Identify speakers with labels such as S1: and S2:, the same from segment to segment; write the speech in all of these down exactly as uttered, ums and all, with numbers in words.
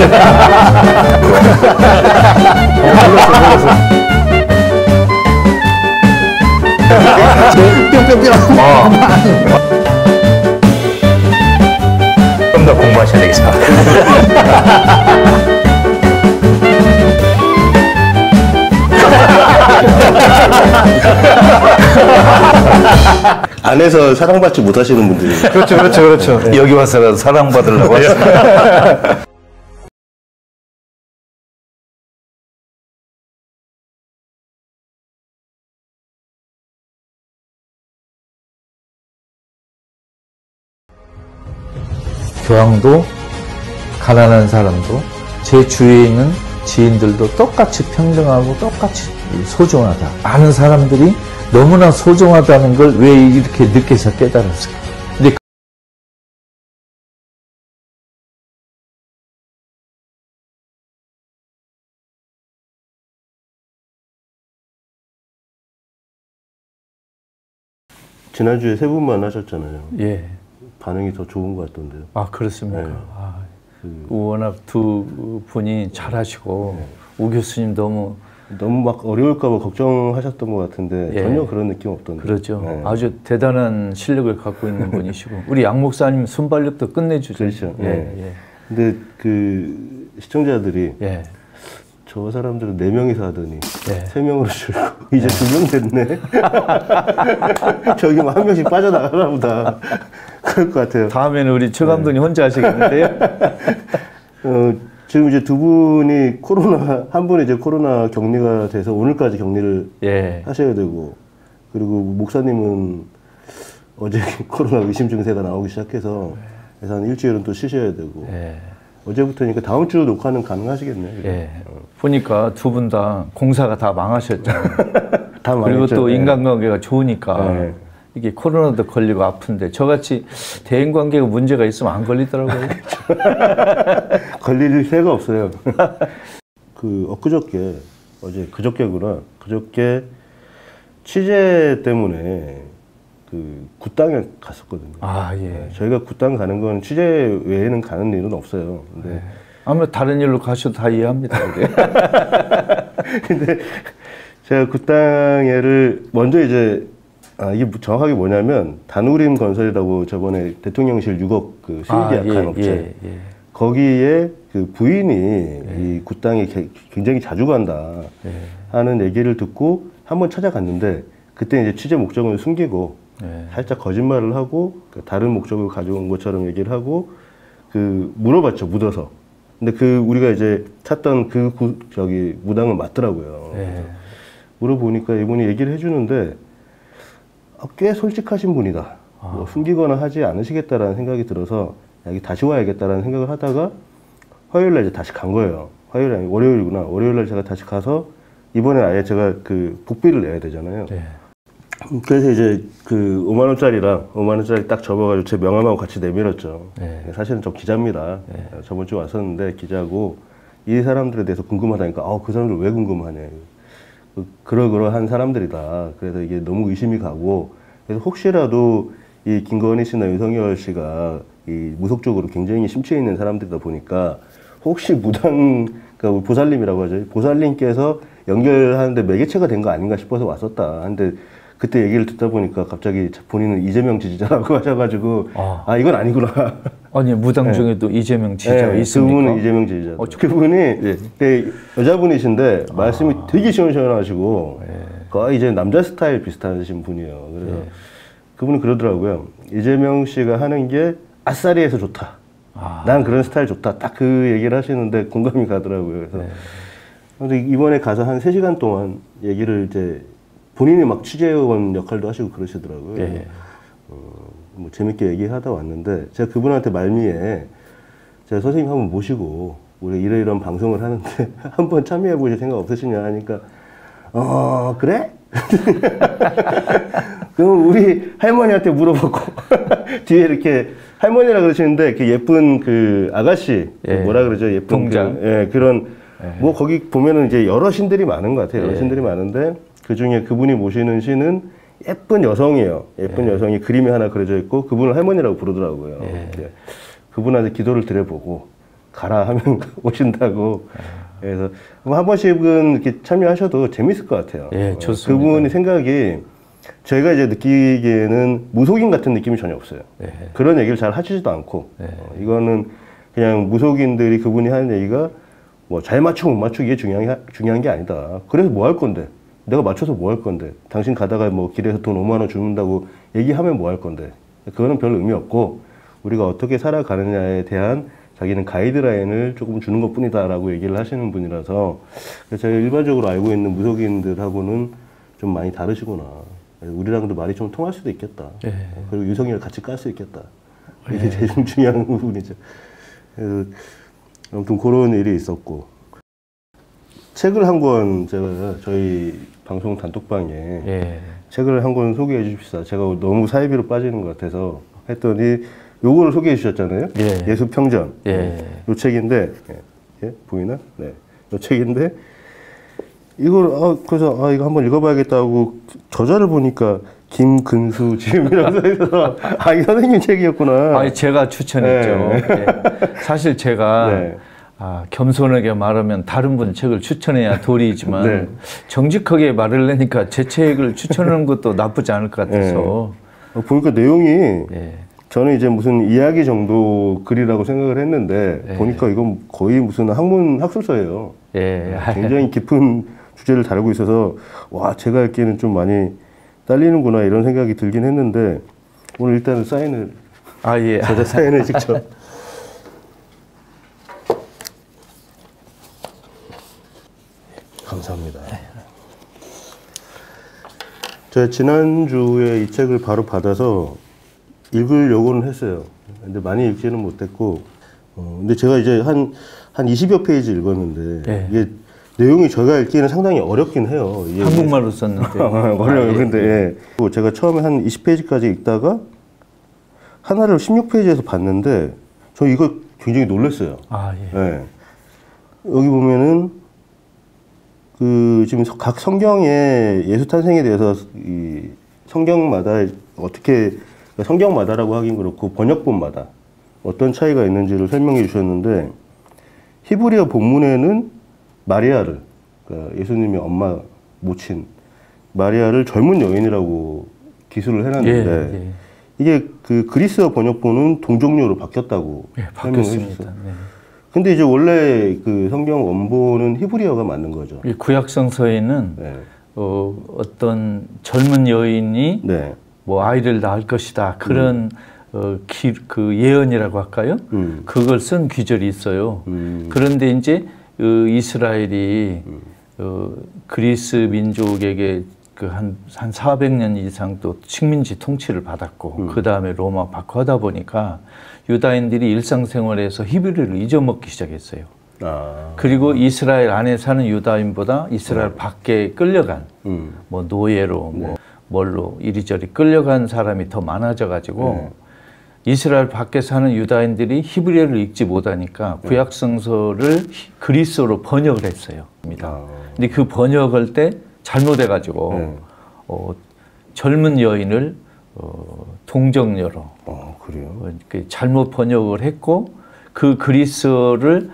S1: 뿅뿅뿅.
S2: 좀 더 공부하셔야 되겠다.
S1: 안에서 사랑받지 못하시는 분들이.
S2: 그렇죠, 그렇죠, 그렇죠. 네. 여기 와서라도 사랑받으려고 왔어요. 교황도 가난한 사람도 제 주위에 있는 지인들도 똑같이 평등하고 똑같이 소중하다. 많은 사람들이 너무나 소중하다는 걸 왜 이렇게 늦게서 깨달았을까? 근데
S1: 지난주에 세 분만 하셨잖아요.
S2: 예.
S1: 반응이 더 좋은 것 같던데요.
S2: 아, 그렇습니까?
S1: 네.
S2: 아,
S1: 그,
S2: 워낙 두 분이 잘하시고 네. 우 교수님 너무
S1: 너무 막 어려울까 봐 걱정하셨던 것 같은데
S2: 예.
S1: 전혀 그런 느낌 없던데.
S2: 그렇죠.
S1: 네.
S2: 아주 대단한 실력을 갖고 있는 분이시고 우리 양 목사님 순발력도 끝내주죠.
S1: 그렇죠.
S2: 예,
S1: 네.
S2: 예.
S1: 근데 그 시청자들이
S2: 예.
S1: 저 사람들은 네 명이서 하더니
S2: 예.
S1: 세 명으로 줄고 이제 두 명 됐네. 저기 뭐 한 명씩 빠져나가나 보다. 그럴 것 같아요.
S2: 다음에는 우리 최 감독님 네. 혼자 하시겠는데요?
S1: 어, 지금 이제 두 분이 코로나, 한 분이 이제 코로나 격리가 돼서 오늘까지 격리를 예. 하셔야 되고, 그리고 목사님은 어제 코로나 의심 증세가 나오기 시작해서 그래서 한 일주일은 또 쉬셔야 되고, 예. 어제부터니까 다음 주 녹화는 가능하시겠네요. 예.
S2: 어. 보니까 두 분 다 공사가 다 망하셨잖아요.
S1: 다
S2: 그리고 또
S1: 예.
S2: 인간관계가 좋으니까. 예. 이게 코로나도 걸리고 아픈데 저같이 대인관계가 문제가 있으면 안 걸리더라고요.
S1: 걸릴 새가 없어요. 그 엊그저께 어제 그저께구나 그저께 취재 때문에 그 굿당에 갔었거든요.
S2: 아 예.
S1: 저희가 굿당 가는 건 취재 외에는 가는 일은 없어요. 근데 네.
S2: 아무래도 다른 일로 가셔도 다 이해합니다.
S1: 근데 제가 굿당에를 먼저 이제 아, 이게 정확하게 뭐냐면, 다누림 건설이라고 저번에 대통령실 육억 그 수의계약한 아, 예, 업체. 예, 예. 거기에 그 부인이 예. 이 굿당에 굉장히 자주 간다 예. 하는 얘기를 듣고 한번 찾아갔는데, 그때 이제 취재 목적을 숨기고, 예. 살짝 거짓말을 하고, 다른 목적을 가져온 것처럼 얘기를 하고, 그, 물어봤죠, 묻어서. 근데 그, 우리가 이제 찾던 그, 구, 저기, 무당은 맞더라고요. 예. 물어보니까 이분이 얘기를 해주는데, 꽤 솔직하신 분이다. 아. 뭐 숨기거나 하지 않으시겠다라는 생각이 들어서 여기 다시 와야겠다라는 생각을 하다가 화요일날 이제 다시 간 거예요. 화요일 아니 월요일이구나. 월요일날 제가 다시 가서 이번에 아예 제가 그 복비를 내야 되잖아요. 네. 그래서 이제 그 오만 원짜리랑 오만 원짜리 딱 접어가지고 제 명함하고 같이 내밀었죠. 네. 사실은 저 기자입니다. 네. 저번 주에 왔었는데 기자고 이 사람들에 대해서 궁금하다니까 아, 그 사람들 왜 궁금하냐. 그러그러한 사람들이다. 그래서 이게 너무 의심이 가고, 그래서 혹시라도 이 김건희 씨나 윤석열 씨가 이 무속적으로 굉장히 심취해 있는 사람들이다 보니까 혹시 무당, 그러니까 보살님이라고 하죠. 보살님께서 연결하는데 매개체가 된 거 아닌가 싶어서 왔었다. 근데 그때 얘기를 듣다 보니까 갑자기 본인은 이재명 지지자라고 하셔가지고 아, 아 이건 아니구나.
S2: 아니 무당 중에도 네. 이재명 지지자가 네, 있습니까?
S1: 그분은 이재명 지지자. 어, 그분이 네. 네, 여자분이신데 아. 말씀이 되게 시원시원하시고 네. 거의 이제 남자 스타일 비슷하신 분이에요. 그래서 네. 그분은 그러더라고요. 이재명 씨가 하는 게 아싸리해서 좋다. 아. 난 그런 스타일 좋다. 딱 그 얘기를 하시는데 공감이 가더라고요. 그래서 네. 이번에 가서 한 세 시간 동안 얘기를 이제 본인이 막 취재원 역할도 하시고 그러시더라고요. 네. 어, 뭐 재밌게 얘기하다 왔는데 제가 그분한테 말미에 제가 선생님 한번 모시고 우리 이러이러한 방송을 하는데 한번 참여해 보실 생각 없으시냐 하니까 어 그래? 그럼 우리 할머니한테 물어보고 뒤에 이렇게 할머니라 그러시는데 그 예쁜 그 아가씨 예. 뭐라 그러죠? 예쁜
S2: 동장
S1: 그, 예, 그런 예. 뭐 거기 보면은 이제 여러 신들이 많은 것 같아요. 여러 예. 신들이 많은데 그 중에 그분이 모시는 신은 예쁜 여성이에요. 예쁜 예. 여성이 그림이 하나 그려져 있고 그분을 할머니라고 부르더라고요. 예. 예. 그분한테 기도를 드려보고 가라 하면 오신다고. 그래서 한 번씩은 이렇게 참여하셔도 재밌을 것 같아요.
S2: 예, 좋습니다.
S1: 그분이 생각이 저희가 이제 느끼기에는 무속인 같은 느낌이 전혀 없어요. 예. 그런 얘기를 잘 하시지도 않고 예. 어, 이거는 그냥 무속인들이 그분이 하는 얘기가 뭐 잘 맞추고 못 맞추기 이게 중요한, 중요한 게 아니다. 그래서 뭐 할 건데? 내가 맞춰서 뭐 할 건데? 당신 가다가 뭐 길에서 돈 오만 원 주는다고 얘기하면 뭐 할 건데? 그거는 별 의미 없고 우리가 어떻게 살아가느냐에 대한 자기는 가이드라인을 조금 주는 것 뿐이다라고 얘기를 하시는 분이라서 제가 일반적으로 알고 있는 무속인들하고는 좀 많이 다르시구나. 우리랑도 말이 좀 통할 수도 있겠다. 네. 그리고 유성이를 같이 깔 수 있겠다. 이게 네. 제일 중요한 부분이죠. 그래서 아무튼 그런 일이 있었고 책을 한 권 제가 저희 방송 단톡방에 네. 책을 한 권 소개해 주십시다. 제가 너무 사이비로 빠지는 것 같아서 했더니 요거를 소개해 주셨잖아요. 예. 예수평전. 예. 요 책인데, 예, 보이나? 네. 요 책인데, 이걸, 아, 그래서, 아, 이거 한번 읽어봐야겠다고 저자를 보니까, 김근수 지음이라고 써있어서, 아, 이 선생님 책이었구나.
S2: 아, 제가 추천했죠. 네. 네. 사실 제가, 네. 아, 겸손하게 말하면 다른 분 책을 추천해야 도리이지만, 네. 정직하게 말을 내니까 제 책을 추천하는 것도 나쁘지 않을 것 같아서.
S1: 네. 보니까 내용이, 네. 저는 이제 무슨 이야기 정도 글이라고 생각을 했는데 예. 보니까 이건 거의 무슨 학문 학술서예요. 예. 굉장히 깊은 주제를 다루고 있어서 와 제가 읽기에는 좀 많이 딸리는구나 이런 생각이 들긴 했는데 오늘 일단은 사인을 아 예. 저자 사인을 직접 감사합니다. 제가 지난주에 이 책을 바로 받아서 읽으려고는 했어요. 근데 많이 읽지는 못했고, 어, 근데 제가 이제 한, 한 이십여 페이지 읽었는데, 네. 이게 내용이 제가 읽기에는 상당히 어렵긴 해요. 이게
S2: 한국말로 썼는데.
S1: 어려워요. 아, 예. 근데, 예. 예. 제가 처음에 한 이십 페이지까지 읽다가, 하나를 십육 페이지에서 봤는데, 저 이거 굉장히 놀랐어요. 아, 예. 예. 여기 보면은, 그, 지금 각 성경의 예수 탄생에 대해서, 이, 성경마다 어떻게, 성경마다라고 하긴 그렇고 번역본마다 어떤 차이가 있는지를 설명해 주셨는데 히브리어 본문에는 마리아를 그러니까 예수님의 엄마 모친 마리아를 젊은 여인이라고 기술을 해놨는데 예, 예. 이게 그 그리스어 번역본은 동정녀로 바뀌었다고
S2: 예, 바뀌었습니다. 네.
S1: 근데 이제 원래 그 성경 원본은 히브리어가 맞는 거죠.
S2: 구약 성서에는 네. 어, 어떤 젊은 여인이 네. 뭐 아이를 낳을 것이다 그런 음. 어, 기, 그 예언이라고 할까요? 음. 그걸 쓴 귀절이 있어요. 음. 그런데 이제 어, 이스라엘이 음. 어, 그리스 민족에게 그 한 한 사백 년 이상 또 식민지 통치를 받았고 음. 그 다음에 로마 받고 하다 보니까 유다인들이 일상생활에서 히브리를 잊어먹기 시작했어요. 아. 그리고 이스라엘 안에 사는 유다인보다 이스라엘 음. 밖에 끌려간 음. 뭐 노예로 네. 뭐 뭘로 이리저리 끌려간 사람이 더 많아져 가지고 네. 이스라엘 밖에 사는 유다인들이 히브리어를 읽지 못하니까 네. 구약 성서를 그리스어로 번역을 했어요. 아. 근데 그 번역할 때 잘못해 가지고 네. 어, 젊은 여인을 어, 동정녀로
S1: 어, 그래요?
S2: 어, 잘못 번역을 했고 그 그리스어를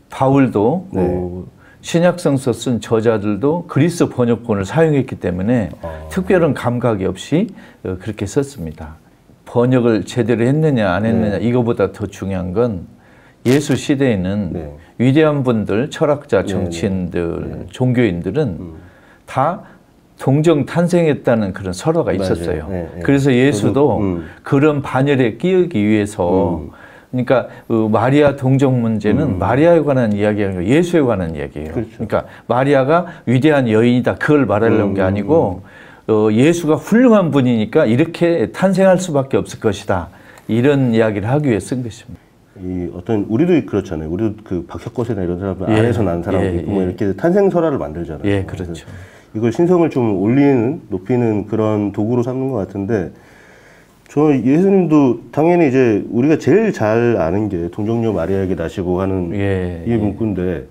S2: 바울도 네. 어, 신약성서 쓴 저자들도 그리스 번역본을 사용했기 때문에 아. 특별한 감각이 없이 그렇게 썼습니다. 번역을 제대로 했느냐 안 했느냐 네. 이거보다 더 중요한 건 예수 시대에는 네. 위대한 분들, 철학자, 정치인들, 네. 네. 종교인들은 음. 다 동정 탄생했다는 그런 설화가 있었어요. 네. 네. 그래서 예수도 음. 그런 반열에 끼우기 위해서 음. 그러니까 그 마리아 동정 문제는 음. 마리아에 관한 이야기가 아니고 예수에 관한 이야기예요. 그렇죠. 그러니까 마리아가 위대한 여인이다 그걸 말하려는 음. 게 아니고 어, 예수가 훌륭한 분이니까 이렇게 탄생할 수밖에 없을 것이다. 이런 이야기를 하기 위해 쓴 것입니다.
S1: 이 어떤 우리도 그렇잖아요. 우리도 그 박혁거세나 이런 사람들 예. 안에서 난 사람들이 예. 뭐 이렇게 탄생설화를 만들잖아요.
S2: 예, 그렇죠.
S1: 이걸 신성을 좀 올리는 높이는 그런 도구로 삼는 것 같은데. 저 예수님도 당연히 이제 우리가 제일 잘 아는 게 동정녀 마리아에게 나시고 하는 예, 이 문구인데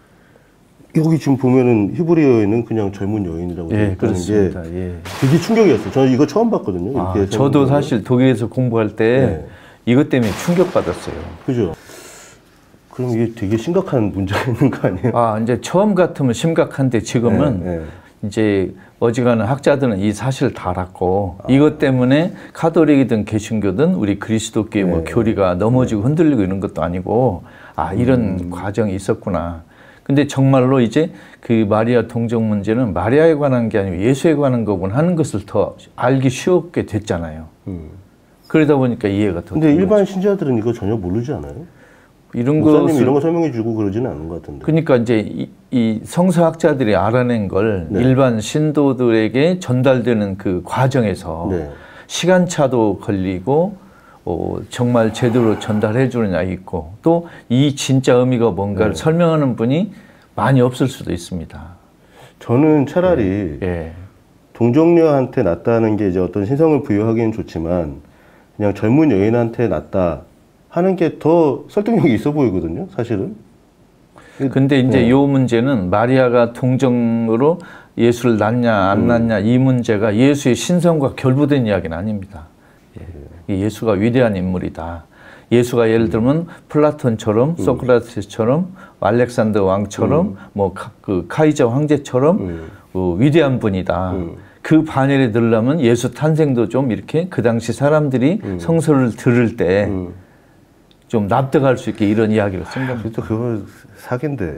S1: 예. 여기 지금 보면은 히브리어에는 그냥 젊은 여인이라고 되어
S2: 예, 있다는 게
S1: 예. 되게 충격이었어요. 저는 이거 처음 봤거든요.
S2: 아, 저도 사실 독일에서 공부할 때 네. 이것 때문에 충격받았어요.
S1: 그죠. 그럼 이게 되게 심각한 문제가 있는 거 아니에요?
S2: 아, 이제 처음 같으면 심각한데 지금은 네, 네. 이제 어지간한 학자들은 이 사실을 다 알았고 아. 이것 때문에 카톨릭이든 개신교든 우리 그리스도교의 네. 뭐 교리가 넘어지고 네. 흔들리고 이런 것도 아니고 아, 이런 음. 과정이 있었구나. 근데 정말로 이제 그 마리아 동정 문제는 마리아에 관한 게 아니고 예수에 관한 거구나 하는 것을 더 알기 쉽게 됐잖아요. 음. 그러다 보니까 이해가 더.
S1: 근데 일반 거죠. 신자들은 이거 전혀 모르지 않아요? 이런 목사님 이런 거 설명해 주고 그러지는 않은 것 같은데.
S2: 그러니까 이제 이, 이 성서학자들이 알아낸 걸 네. 일반 신도들에게 전달되는 그 과정에서 네. 시간차도 걸리고 어, 정말 제대로 전달해 주느냐 있고 또 이 진짜 의미가 뭔가를 네. 설명하는 분이 많이 없을 수도 있습니다.
S1: 저는 차라리 네. 네. 동정녀한테 낫다는 게 이제 어떤 신성을 부여하기는 좋지만 그냥 젊은 여인한테 낫다 하는 게 더 설득력이 있어 보이거든요, 사실은.
S2: 근데 이제 네. 이 문제는 마리아가 동정으로 예수를 낳냐 안 음. 낳냐 이 문제가 예수의 신성과 결부된 이야기는 아닙니다. 예. 예수가 위대한 인물이다. 예수가 예를 들면 음. 플라톤처럼 음. 소크라테스처럼 알렉산더 왕처럼 음. 뭐 그 카이저 황제처럼 음. 어, 위대한 분이다. 음. 그 반열에 들려면 예수 탄생도 좀 이렇게 그 당시 사람들이 음. 성서를 들을 때 좀 음. 납득할 수 있게 이런 이야기를 쓴 겁니다.
S1: 또 그거 사기인데.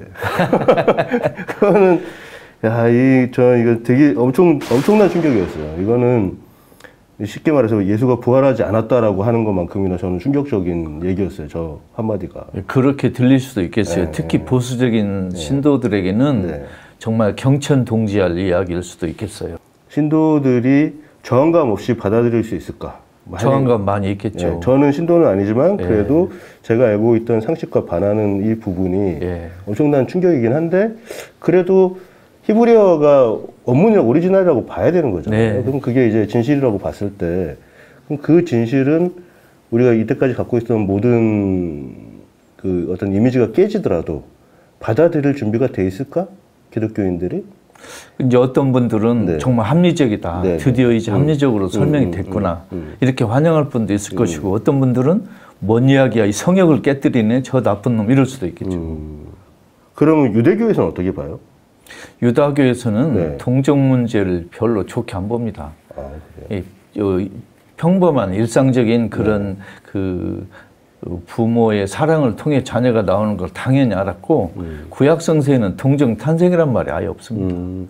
S1: 그거는 야, 이 저 이거 되게 엄청 엄청난 충격이었어요. 이거는 쉽게 말해서 예수가 부활하지 않았다라고 하는 것만큼이나 저는 충격적인 얘기였어요. 저 한마디가.
S2: 그렇게 들릴 수도 있겠어요. 네, 특히 네. 보수적인 네. 신도들에게는 네. 정말 경천동지할 이야기일 수도 있겠어요.
S1: 신도들이 저항감 없이 받아들일 수 있을까?
S2: 저항감 많이 있겠죠.
S1: 네, 저는 신도는 아니지만 그래도 네. 제가 알고 있던 상식과 반하는 이 부분이 네. 엄청난 충격이긴 한데 그래도 히브리어가 원문이나 오리지널이라고 봐야 되는 거잖아요. 네. 그럼 그게 이제 진실이라고 봤을 때 그럼 그 진실은 우리가 이때까지 갖고 있었던 모든 그 어떤 이미지가 깨지더라도 받아들일 준비가 돼 있을까? 기독교인들이?
S2: 이제 어떤 분들은 네. 정말 합리적이다. 네. 드디어 이제 음. 합리적으로 설명이 음, 됐구나. 음, 음, 음. 이렇게 환영할 분도 있을 음. 것이고 어떤 분들은 뭔 이야기야. 이 성역을 깨뜨리네. 저 나쁜 놈 이럴 수도 있겠죠.
S1: 음. 그러면 유대교에서는 어떻게 봐요?
S2: 유다교에서는 네. 동정 문제를 별로 좋게 안 봅니다. 아, 이, 이, 평범한 일상적인 그런 네. 그 부모의 사랑을 통해 자녀가 나오는 걸 당연히 알았고 음. 구약 성서에는 동정 탄생이란 말이 아예 없습니다. 음.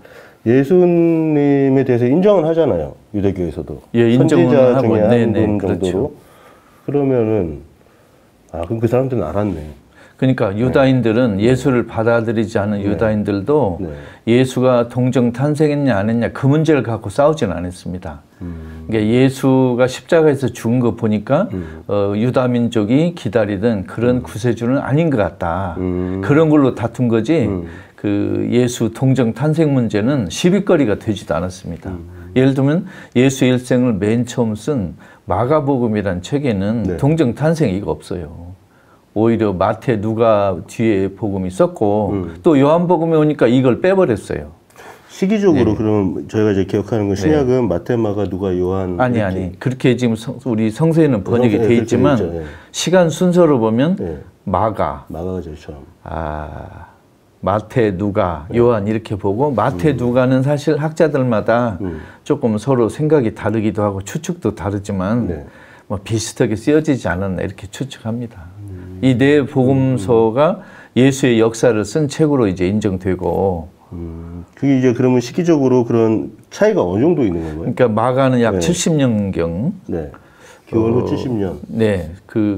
S1: 예수님에 대해서 인정은 하잖아요. 유대교에서도.
S2: 예, 인정은
S1: 선지자
S2: 하고
S1: 중에 한
S2: 네네,
S1: 분 정도로.
S2: 그렇죠.
S1: 그러면은 아 그럼 그 사람들은 알았네.
S2: 그러니까 유다인들은 네. 예수를 받아들이지 않은 네. 유다인들도 네. 예수가 동정 탄생했냐 안 했냐 그 문제를 갖고 싸우지는 않았습니다. 음. 그러니까 예수가 십자가에서 죽은 거 보니까 음. 어, 유다 민족이 기다리던 그런 음. 구세주는 아닌 것 같다. 음. 그런 걸로 다툰 거지 음. 그 예수 동정 탄생 문제는 시비거리가 되지도 않았습니다. 음. 예를 들면 예수 일생을 맨 처음 쓴 마가복음이라는 책에는 네. 동정 탄생 이거 없어요. 오히려 마태, 누가 뒤에 복음이 썼고 음. 또 요한복음에 오니까 이걸 빼버렸어요.
S1: 시기적으로 네. 그러면 저희가 이제 기억하는 건 신약은 네. 마태, 마가, 누가, 요한
S2: 아니 이렇게. 아니 그렇게 지금 성, 우리 성서에는 번역이 돼 있지만 네. 시간 순서로 보면 네. 마가
S1: 마가가 제일 처음.
S2: 아 마태, 누가, 네. 요한 이렇게 보고 마태, 음. 누가는 사실 학자들마다 음. 조금 서로 생각이 다르기도 하고 추측도 다르지만 네. 뭐 비슷하게 쓰여지지 않았나 이렇게 추측합니다. 이 네 복음서가 예수의 역사를 쓴 책으로 이제 인정되고.
S1: 음, 그게 이제 그러면 시기적으로 그런 차이가 어느 정도 있는 건가요?
S2: 그러니까 마가는 약
S1: 네.
S2: 칠십 년경.
S1: 네. 기원 후 어, 칠십 년.
S2: 네. 그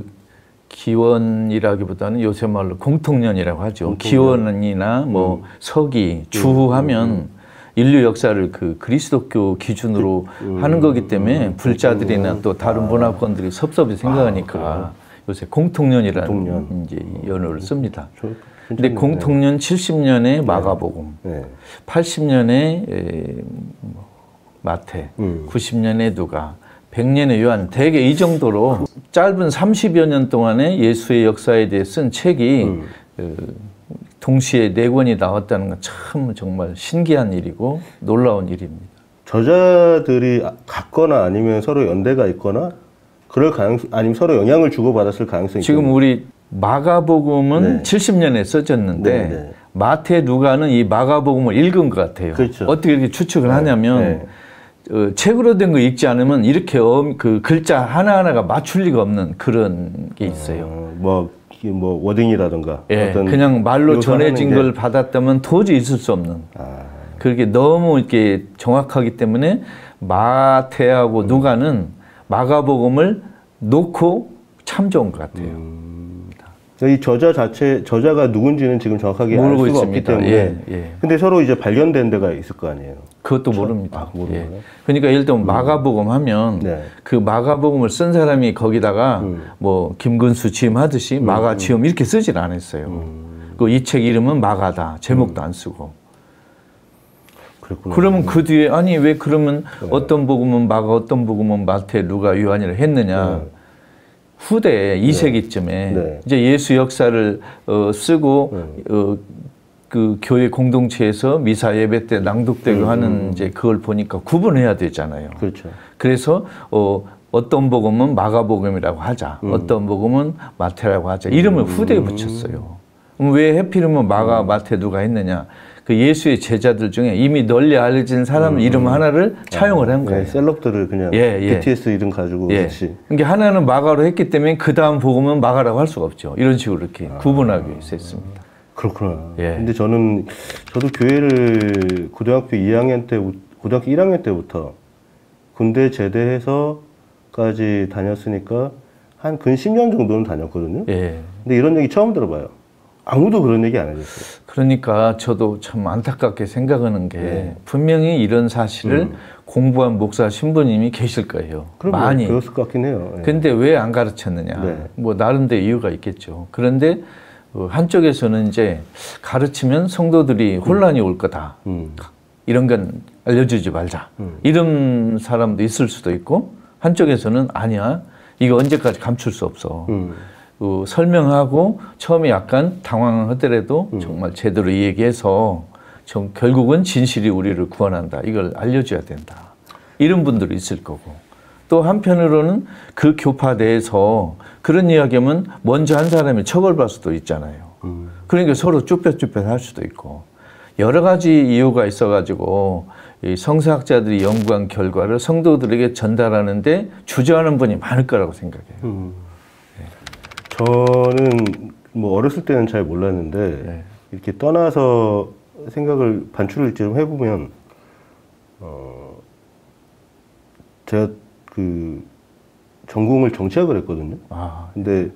S2: 기원이라기보다는 요새 말로 공통년이라고 하죠. 공통년. 기원이나 뭐 음. 서기, 주후하면 음. 음. 인류 역사를 그 그리스도교 기준으로 음. 하는 거기 때문에 음. 불자들이나 또 다른 아. 문화권들이 섭섭히 생각하니까. 아, 요새 공통년이라는 공통년. 이제 연어를 씁니다. 근데 공통년 네. 칠십 년에 마가복음, 네. 팔십 년에 에, 마태, 음. 구십 년에 누가, 백 년에 요한, 대개 이 정도로 짧은 삼십여 년 동안에 예수의 역사에 대해 쓴 책이 음. 그, 동시에 네 권이 나왔다는 건 참 정말 신기한 일이고 놀라운 일입니다.
S1: 저자들이 같거나 아니면 서로 연대가 있거나 그럴 가능성, 아니면 서로 영향을 주고받았을 가능성이
S2: 지금
S1: 있겠네요.
S2: 우리 마가복음은 네. 칠십 년에 써졌는데 네, 네. 마태, 누가는 이 마가복음을 읽은 것 같아요. 그렇죠. 어떻게 이렇게 추측을 네, 하냐면 네. 어, 책으로 된 거 읽지 않으면 이렇게 음, 그 글자 하나하나가 맞출 리가 없는 그런 게 있어요.
S1: 어, 뭐, 뭐 워딩이라든가
S2: 예,
S1: 어떤
S2: 그냥 말로 전해진 걸 받았다면 도저히 있을 수 없는 아. 그렇게 너무 이렇게 정확하기 때문에 마태하고 음. 누가는 마가복음을 놓고 참 좋은 것 같아요. 음.
S1: 이 저자 자체, 저자가 누군지는 지금 정확하게 알 수가 있습니다. 없기 때문에. 예, 예. 근데 서로 이제 발견된 데가 있을 거 아니에요.
S2: 그것도 그렇죠? 모릅니다. 아, 예. 그러니까 예를 들면 음. 마가복음 하면 네. 그 마가복음을 쓴 사람이 거기다가 음. 뭐 김근수 지음 하듯이 음. 마가 지음 이렇게 쓰질 않았어요. 음. 그 이 책 이름은 마가다. 제목도 음. 안 쓰고. 그렇구나. 그러면 그 뒤에 아니 왜 그러면 네. 어떤 복음은 마가, 어떤 복음은 마태, 누가, 요한이라 했느냐. 네. 후대 이 세기쯤에 네. 이제 예수 역사를 어, 쓰고 네. 어, 그 교회 공동체에서 미사 예배 때 낭독되고 음, 하는 음. 이제 그걸 보니까 구분해야 되잖아요. 그렇죠. 그래서 어, 어떤 복음은 마가복음이라고 하자, 음. 어떤 복음은 마태라고 하자 이름을 후대에 붙였어요. 그럼 왜 해필이면 마가, 마태 누가 했느냐? 그 예수의 제자들 중에 이미 널리 알려진 사람 음, 이름 하나를 아, 차용을 한 거예요.
S1: 예, 셀럽들을 그냥 예, 예. 비티에스 이름 가지고
S2: 예.
S1: 같이.
S2: 그러니까 하나는 마가로 했기 때문에 그 다음 복음은 마가라고 할 수가 없죠. 이런 식으로 이렇게 아, 구분하기 위해서 했습니다.
S1: 그렇구나. 예. 근데 저는 저도 교회를 고등학교 이 학년 때, 고등학교 일 학년 때부터 군대 제대해서까지 다녔으니까 한 근 십 년 정도는 다녔거든요. 예. 근데 이런 얘기 처음 들어봐요. 아무도 그런 얘기 안 해줬어요.
S2: 그러니까 저도 참 안타깝게 생각하는 게 네. 분명히 이런 사실을 음. 공부한 목사 신부님이 계실 거예요. 많이.
S1: 그랬을 것 같긴 해요. 네.
S2: 근데 왜 안 가르쳤느냐. 네. 뭐 나름대로 이유가 있겠죠. 그런데 한쪽에서는 이제 가르치면 성도들이 혼란이 음. 올 거다. 음. 이런 건 알려주지 말자. 음. 이런 사람도 있을 수도 있고 한쪽에서는 아니야. 이거 언제까지 감출 수 없어. 음. 어, 설명하고 처음에 약간 당황하더라도 음. 정말 제대로 얘기해서 좀 결국은 진실이 우리를 구원한다. 이걸 알려줘야 된다. 이런 분들이 있을 거고 또 한편으로는 그 교파 내에서 그런 이야기하면 먼저 한 사람이 처벌받을 수도 있잖아요. 음. 그러니까 서로 쭈뼛쭈뼛 할 수도 있고 여러 가지 이유가 있어가지고 이 성서학자들이 연구한 결과를 성도들에게 전달하는데 주저하는 분이 많을 거라고 생각해요. 음.
S1: 저는 뭐 어렸을 때는 잘 몰랐는데 네. 이렇게 떠나서 생각을 반출을 좀 해보면 어 제가 그 전공을 정치학을 했거든요. 아. 근데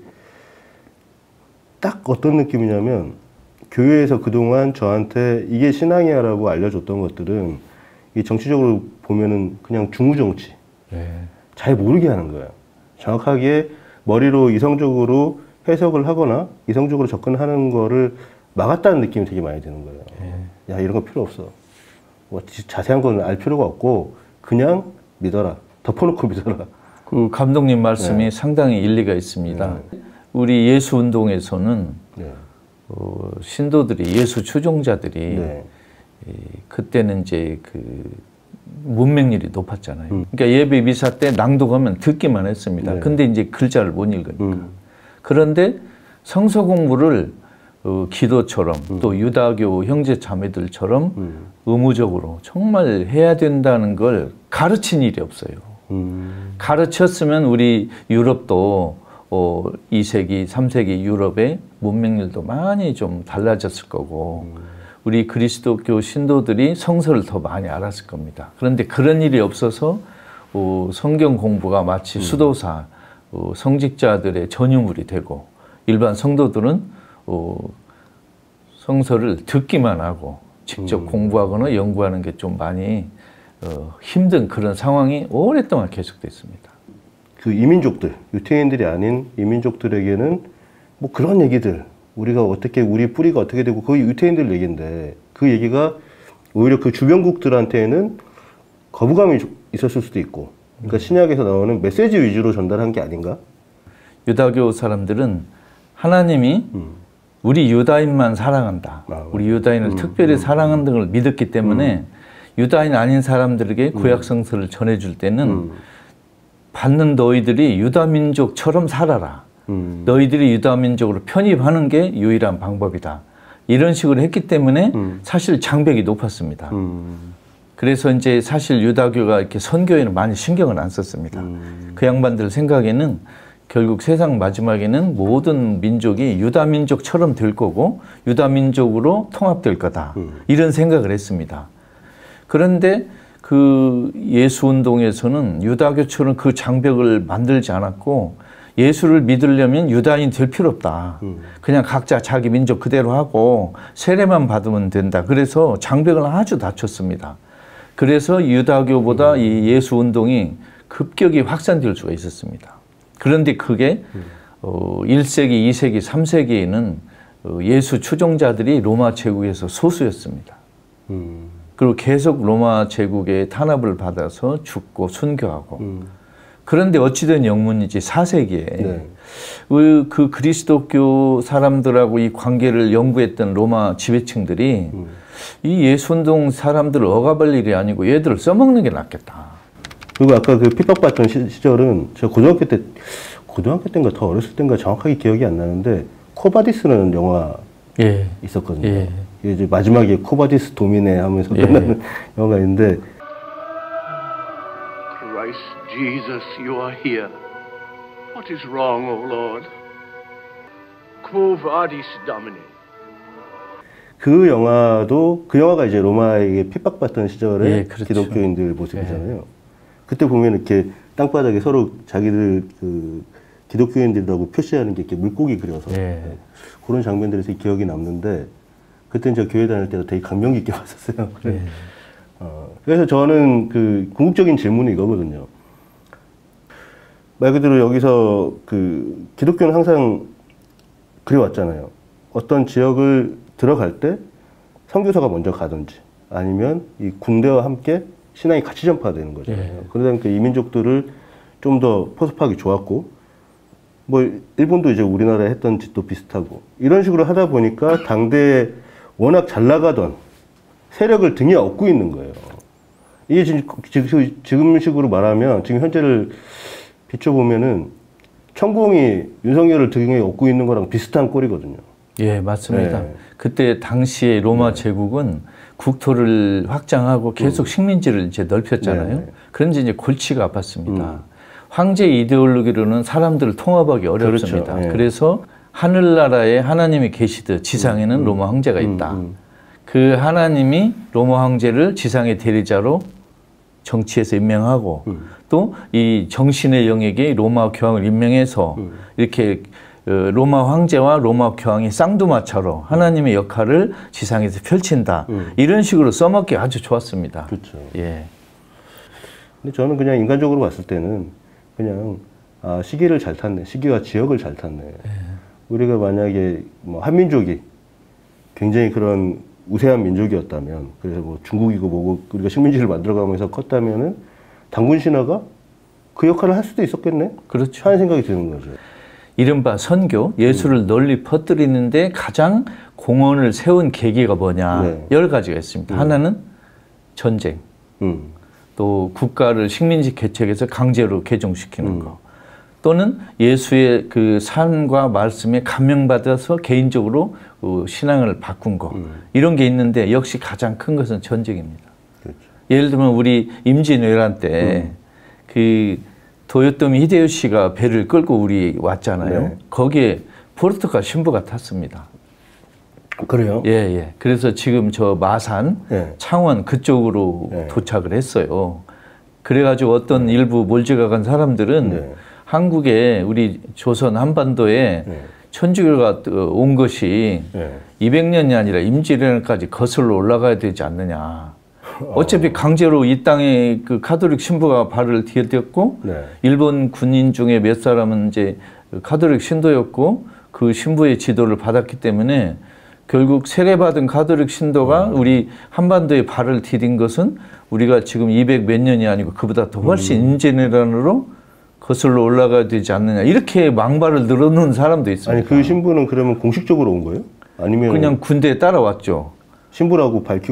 S1: 딱 어떤 느낌이냐면 교회에서 그동안 저한테 이게 신앙이야라고 알려줬던 것들은 이 정치적으로 보면은 그냥 중우정치 네. 잘 모르게 하는 거예요. 정확하게 머리로 이성적으로 해석을 하거나 이성적으로 접근하는 거를 막았다는 느낌이 되게 많이 드는 거예요. 네. 야, 이런 거 필요 없어. 뭐 자세한 건 알 필요가 없고 그냥 믿어라. 덮어놓고 믿어라.
S2: 그 감독님 말씀이 네. 상당히 일리가 있습니다. 네. 우리 예수 운동에서는 네. 어, 신도들이 예수 추종자들이 네. 이, 그때는 이제 그 문맹률이 높았잖아요. 음. 그러니까 예배 미사 때 낭독하면 듣기만 했습니다. 네. 근데 이제 글자를 못 읽으니까. 음. 그런데 성서 공부를 어, 기도처럼 음. 또 유다교 형제 자매들처럼 음. 의무적으로 정말 해야 된다는 걸 가르친 일이 없어요. 음. 가르쳤으면 우리 유럽도 어, 이 세기, 삼 세기 유럽의 문맹률도 많이 좀 달라졌을 거고 음. 우리 그리스도교 신도들이 성서를 더 많이 알았을 겁니다. 그런데 그런 일이 없어서 어, 성경 공부가 마치 음. 수도사, 어, 성직자들의 전유물이 되고 일반 성도들은 어, 성서를 듣기만 하고 직접 음. 공부하거나 연구하는 게 좀 많이 어, 힘든 그런 상황이 오랫동안 계속됐습니다.
S1: 그 이민족들, 유태인들이 아닌 이민족들에게는 뭐 그런 얘기들 우리가 어떻게 우리 뿌리가 어떻게 되고 그 유태인들 얘기인데 그 얘기가 오히려 그 주변국들한테는 거부감이 있었을 수도 있고 그러니까 신약에서 나오는 메시지 위주로 전달한 게 아닌가?
S2: 유다교 사람들은 하나님이 음. 우리 유다인만 사랑한다. 아, 우리 유다인을 음, 특별히 음, 사랑한다는 걸 믿었기 때문에 음. 유다인 아닌 사람들에게 구약 성서를 전해줄 때는 음. 받는 너희들이 유다 민족처럼 살아라. 음. 너희들이 유다 민족으로 편입하는 게 유일한 방법이다. 이런 식으로 했기 때문에 음. 사실 장벽이 높았습니다. 음. 그래서 이제 사실 유다교가 이렇게 선교에는 많이 신경을 안 썼습니다. 음. 그 양반들 생각에는 결국 세상 마지막에는 모든 민족이 유다 민족처럼 될 거고 유다 민족으로 통합될 거다. 음. 이런 생각을 했습니다. 그런데 그 예수 운동에서는 유다교처럼 그 장벽을 만들지 않았고 예수를 믿으려면 유다인 될 필요 없다. 음. 그냥 각자 자기 민족 그대로 하고 세례만 받으면 된다. 그래서 장벽을 아주 낮췄습니다. 그래서 유다교보다 음. 이 예수 운동이 급격히 확산될 수가 있었습니다. 그런데 그게 음. 어, 일 세기, 이 세기, 삼 세기에는 어, 예수 추종자들이 로마 제국에서 소수였습니다. 음. 그리고 계속 로마 제국의 탄압을 받아서 죽고 순교하고 음. 그런데 어찌된 영문이지 사 세기에 네. 그, 그 그리스도교 사람들하고 이 관계를 연구했던 로마 지배층들이 음. 이 예수운동 사람들을 억압할 일이 아니고 얘들을 써먹는 게 낫겠다.
S1: 그리고 아까 그 핍박받던 시, 시절은 제가 고등학교 때 고등학교 때인가 더 어렸을 때인가 정확하게 기억이 안 나는데 코바디스라는 영화 예. 있었거든요. 예. 이제 마지막에 코바디스 도미네 하면서 예. 끝나는 영화가 있는데
S3: Christ Jesus, you are here. What is wrong, O Lord? Quo vadis Domini?
S1: 그 영화도 그 영화가 이제 로마에게 핍박받던 시절의 예, 그렇죠. 기독교인들 모습이잖아요. 예. 그때 보면 이렇게 땅바닥에 서로 자기들 그 기독교인들이라고 표시하는 게 이렇게 물고기 그려서 예. 그런 장면들에서 기억이 남는데 그때는 제가 교회 다닐 때도 되게 감명 깊게 봤었어요. 그래. 예. 어, 그래서 저는 그 궁극적인 질문이 이거거든요. 말 그대로 여기서 그 기독교는 항상 그래왔잖아요. 어떤 지역을 들어갈 때 선교사가 먼저 가든지 아니면 이 군대와 함께 신앙이 같이 전파되는 거잖아요. 예. 그러다 보니까 이민족들을 좀 더 포섭하기 좋았고 뭐 일본도 이제 우리나라에 했던 짓도 비슷하고 이런 식으로 하다 보니까 당대에 워낙 잘 나가던 세력을 등에 업고 있는 거예요. 이게 지금, 지금 식으로 말하면 지금 현재를 비춰보면은 천공이 윤석열을 등에 업고 있는 거랑 비슷한 꼴이거든요.
S2: 예, 맞습니다. 네. 그때 당시에 로마 네. 제국은 국토를 확장하고 계속 음. 식민지를 이제 넓혔잖아요. 네. 그런지 이제 골치가 아팠습니다. 음. 황제 이데올로기로는 사람들을 통합하기 어렵습니다. 그렇죠. 네. 그래서 하늘나라에 하나님이 계시듯 지상에는 음. 로마 황제가 있다. 음. 음. 그 하나님이 로마 황제를 지상의 대리자로 정치에서 임명하고 음. 또 이 정신의 영역에 로마 교황을 임명해서 음. 이렇게 로마 황제와 로마 교황이 쌍두마차로 하나님의 역할을 지상에서 펼친다. 음. 이런 식으로 써먹기 아주 좋았습니다.
S1: 그렇죠.
S2: 예.
S1: 근데 저는 그냥 인간적으로 봤을 때는 그냥 아, 시기를 잘 탔네. 시기와 지역을 잘 탔네. 예. 우리가 만약에 뭐 한민족이 굉장히 그런 우세한 민족이었다면, 그래서 뭐 중국이고 뭐고 우리가 식민지를 만들어가면서 컸다면은 단군 신화가 그 역할을 할 수도 있었겠네.
S2: 그렇죠.
S1: 하는 생각이 드는 거죠.
S2: 이른바 선교, 예수를 음. 널리 퍼뜨리는데 가장 공헌을 세운 계기가 뭐냐. 네. 여러 가지가 있습니다. 음. 하나는 전쟁, 음. 또 국가를 식민지 개척해서 강제로 개종시키는 음. 거, 또는 예수의 그 삶과 말씀에 감명받아서 개인적으로 그 신앙을 바꾼 거, 음. 이런 게 있는데 역시 가장 큰 것은 전쟁입니다. 그렇죠. 예를 들면 우리 임진왜란 때 음. 그 도요토미 히데요시가 배를 끌고 우리 왔잖아요. 네. 거기에 포르투갈 신부가 탔습니다.
S1: 그래요?
S2: 예, 예. 그래서 지금 저 마산, 네. 창원 그쪽으로 네. 도착을 했어요. 그래가지고 어떤 네. 일부 몰지가 간 사람들은 네. 한국에 우리 조선 한반도에 네. 천주교가 온 것이 네. 이백 년이 아니라 임진왜란까지 거슬러 올라가야 되지 않느냐. 어차피 강제로 이 땅에 그 카톨릭 신부가 발을 디뎠고 네. 일본 군인 중에 몇 사람은 이제 카톨릭 신도였고 그 신부의 지도를 받았기 때문에 결국 세례받은 카톨릭 신도가 음. 우리 한반도에 발을 디딘 것은 우리가 지금 이백 몇 년이 아니고 그보다 더 훨씬 음. 임진왜란으로 거슬러 올라가야 되지 않느냐. 이렇게 망발을 늘어놓은 사람도 있습니다.
S1: 아니 그 신부는 그러면 공식적으로 온 거예요? 아니면
S2: 그냥 군대에 따라왔죠.
S1: 신부라고 밝히고?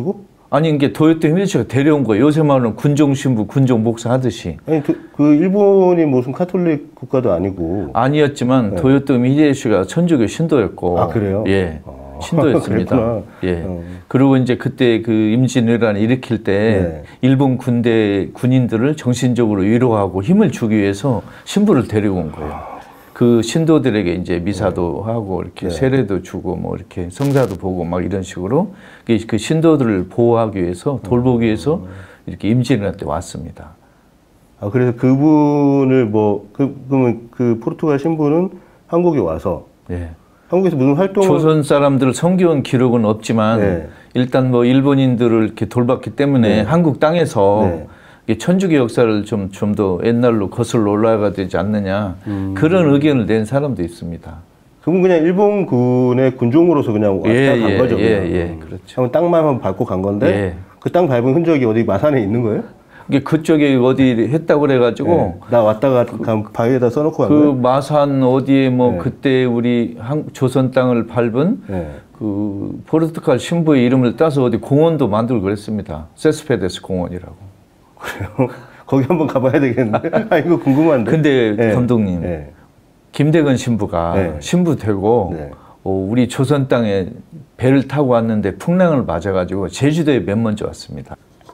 S2: 아니 이게 도요토 히데요시가 데려온 거예요. 요새 말하는 군종 신부, 군종 목사 하듯이.
S1: 아니 그, 그 일본이 무슨 카톨릭 국가도 아니고.
S2: 아니었지만 네. 도요토 히데요시가 천주교 신도였고.
S1: 아 그래요?
S2: 예, 아, 신도였습니다. 예.
S1: 어.
S2: 그리고 이제 그때 그 임진왜란을 일으킬 때 네. 일본 군대 군인들을 정신적으로 위로하고 힘을 주기 위해서 신부를 데리고 온 거예요. 아. 그 신도들에게 이제 미사도 네. 하고 이렇게 네. 세례도 주고 뭐 이렇게 성사도 보고 막 이런 식으로 그 신도들을 보호하기 위해서 돌보기 위해서 이렇게 임진왜란 때 왔습니다.
S1: 아 그래서 그분을 뭐 그 그러면 그 포르투갈 신부는 한국에 와서 네. 한국에서 무슨 활동을
S2: 조선 사람들 성기원 기록은 없지만 네. 일단 뭐 일본인들을 이렇게 돌봤기 때문에 네. 한국 땅에서 네. 천주교 역사를 좀 좀 더 옛날로 거슬러 올라가야 되지 않느냐 음. 그런 의견을 낸 사람도 있습니다.
S1: 그건 그냥 일본군의 군종으로서 그냥 왔다
S2: 예,
S1: 간
S2: 예,
S1: 거죠.
S2: 예, 예, 그렇죠.
S1: 한번 땅만 한번 밟고 간 건데
S2: 예.
S1: 그 땅 밟은 흔적이 어디 마산에 있는 거예요?
S2: 이게 그쪽에 어디 했다고 그래가지고
S1: 예. 나 왔다가 간 바위에다 써놓고 간
S2: 그
S1: 거예요?
S2: 마산 어디에 뭐
S1: 예.
S2: 그때 우리 한, 조선 땅을 밟은
S1: 예.
S2: 그 포르투갈 신부의 이름을 따서 어디 공원도 만들고 그랬습니다. 세스페데스 공원이라고.
S1: 그래요? 거기 한번 가봐야 되겠는데? 아, 이거 궁금한데.
S2: 근데
S1: 네.
S2: 감독님,
S1: 네.
S2: 김대건 신부가
S1: 네.
S2: 신부 되고
S1: 네.
S2: 어, 우리 조선 땅에 배를 타고 왔는데 풍랑을 맞아가지고 제주도에 맨 먼저 왔습니다.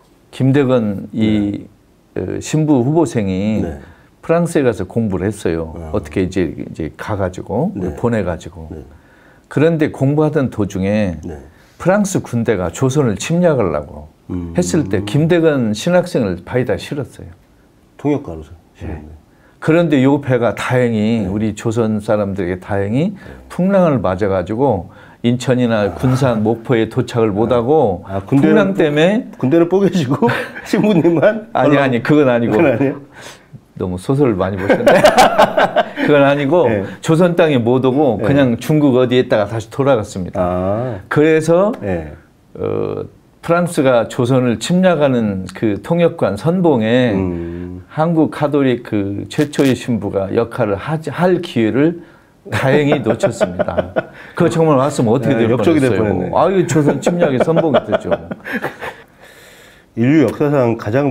S2: 김대건 이 네. 신부 후보생이 네. 프랑스에 가서 공부를 했어요. 어. 어떻게 이제, 이제 가가지고 네. 보내가지고. 네. 그런데 공부하던 도중에 네. 프랑스 군대가 조선을 침략하려고 음. 했을 때 김대건 신학생을 바위다 실었어요.
S1: 통역가로서.
S2: 예. 그런데 요 배가 다행히 네. 우리 조선 사람들에게 다행히 네. 풍랑을 맞아가지고 인천이나 아. 군산, 목포에 도착을 못하고 아, 군대는, 풍랑 때문에
S1: 군대를 뽀개지고 신부님만?
S2: 아니 아니 그건 아니고
S1: 그건 아니에요?
S2: 너무 소설을 많이 보셨네. 그건 아니고 네. 조선 땅에 못 오고 네. 그냥 중국 어디에다가 다시 돌아갔습니다. 아. 그래서 네. 어, 프랑스가 조선을 침략하는 그 통역관 선봉에 음. 한국 카톨릭 그 최초의 신부가 역할을 하지, 할 기회를 다행히 놓쳤습니다. 그거 정말 왔으면 어떻게 될 뻔했어요. 아유 조선 침략의 선봉이 됐죠.
S1: 인류 역사상 가장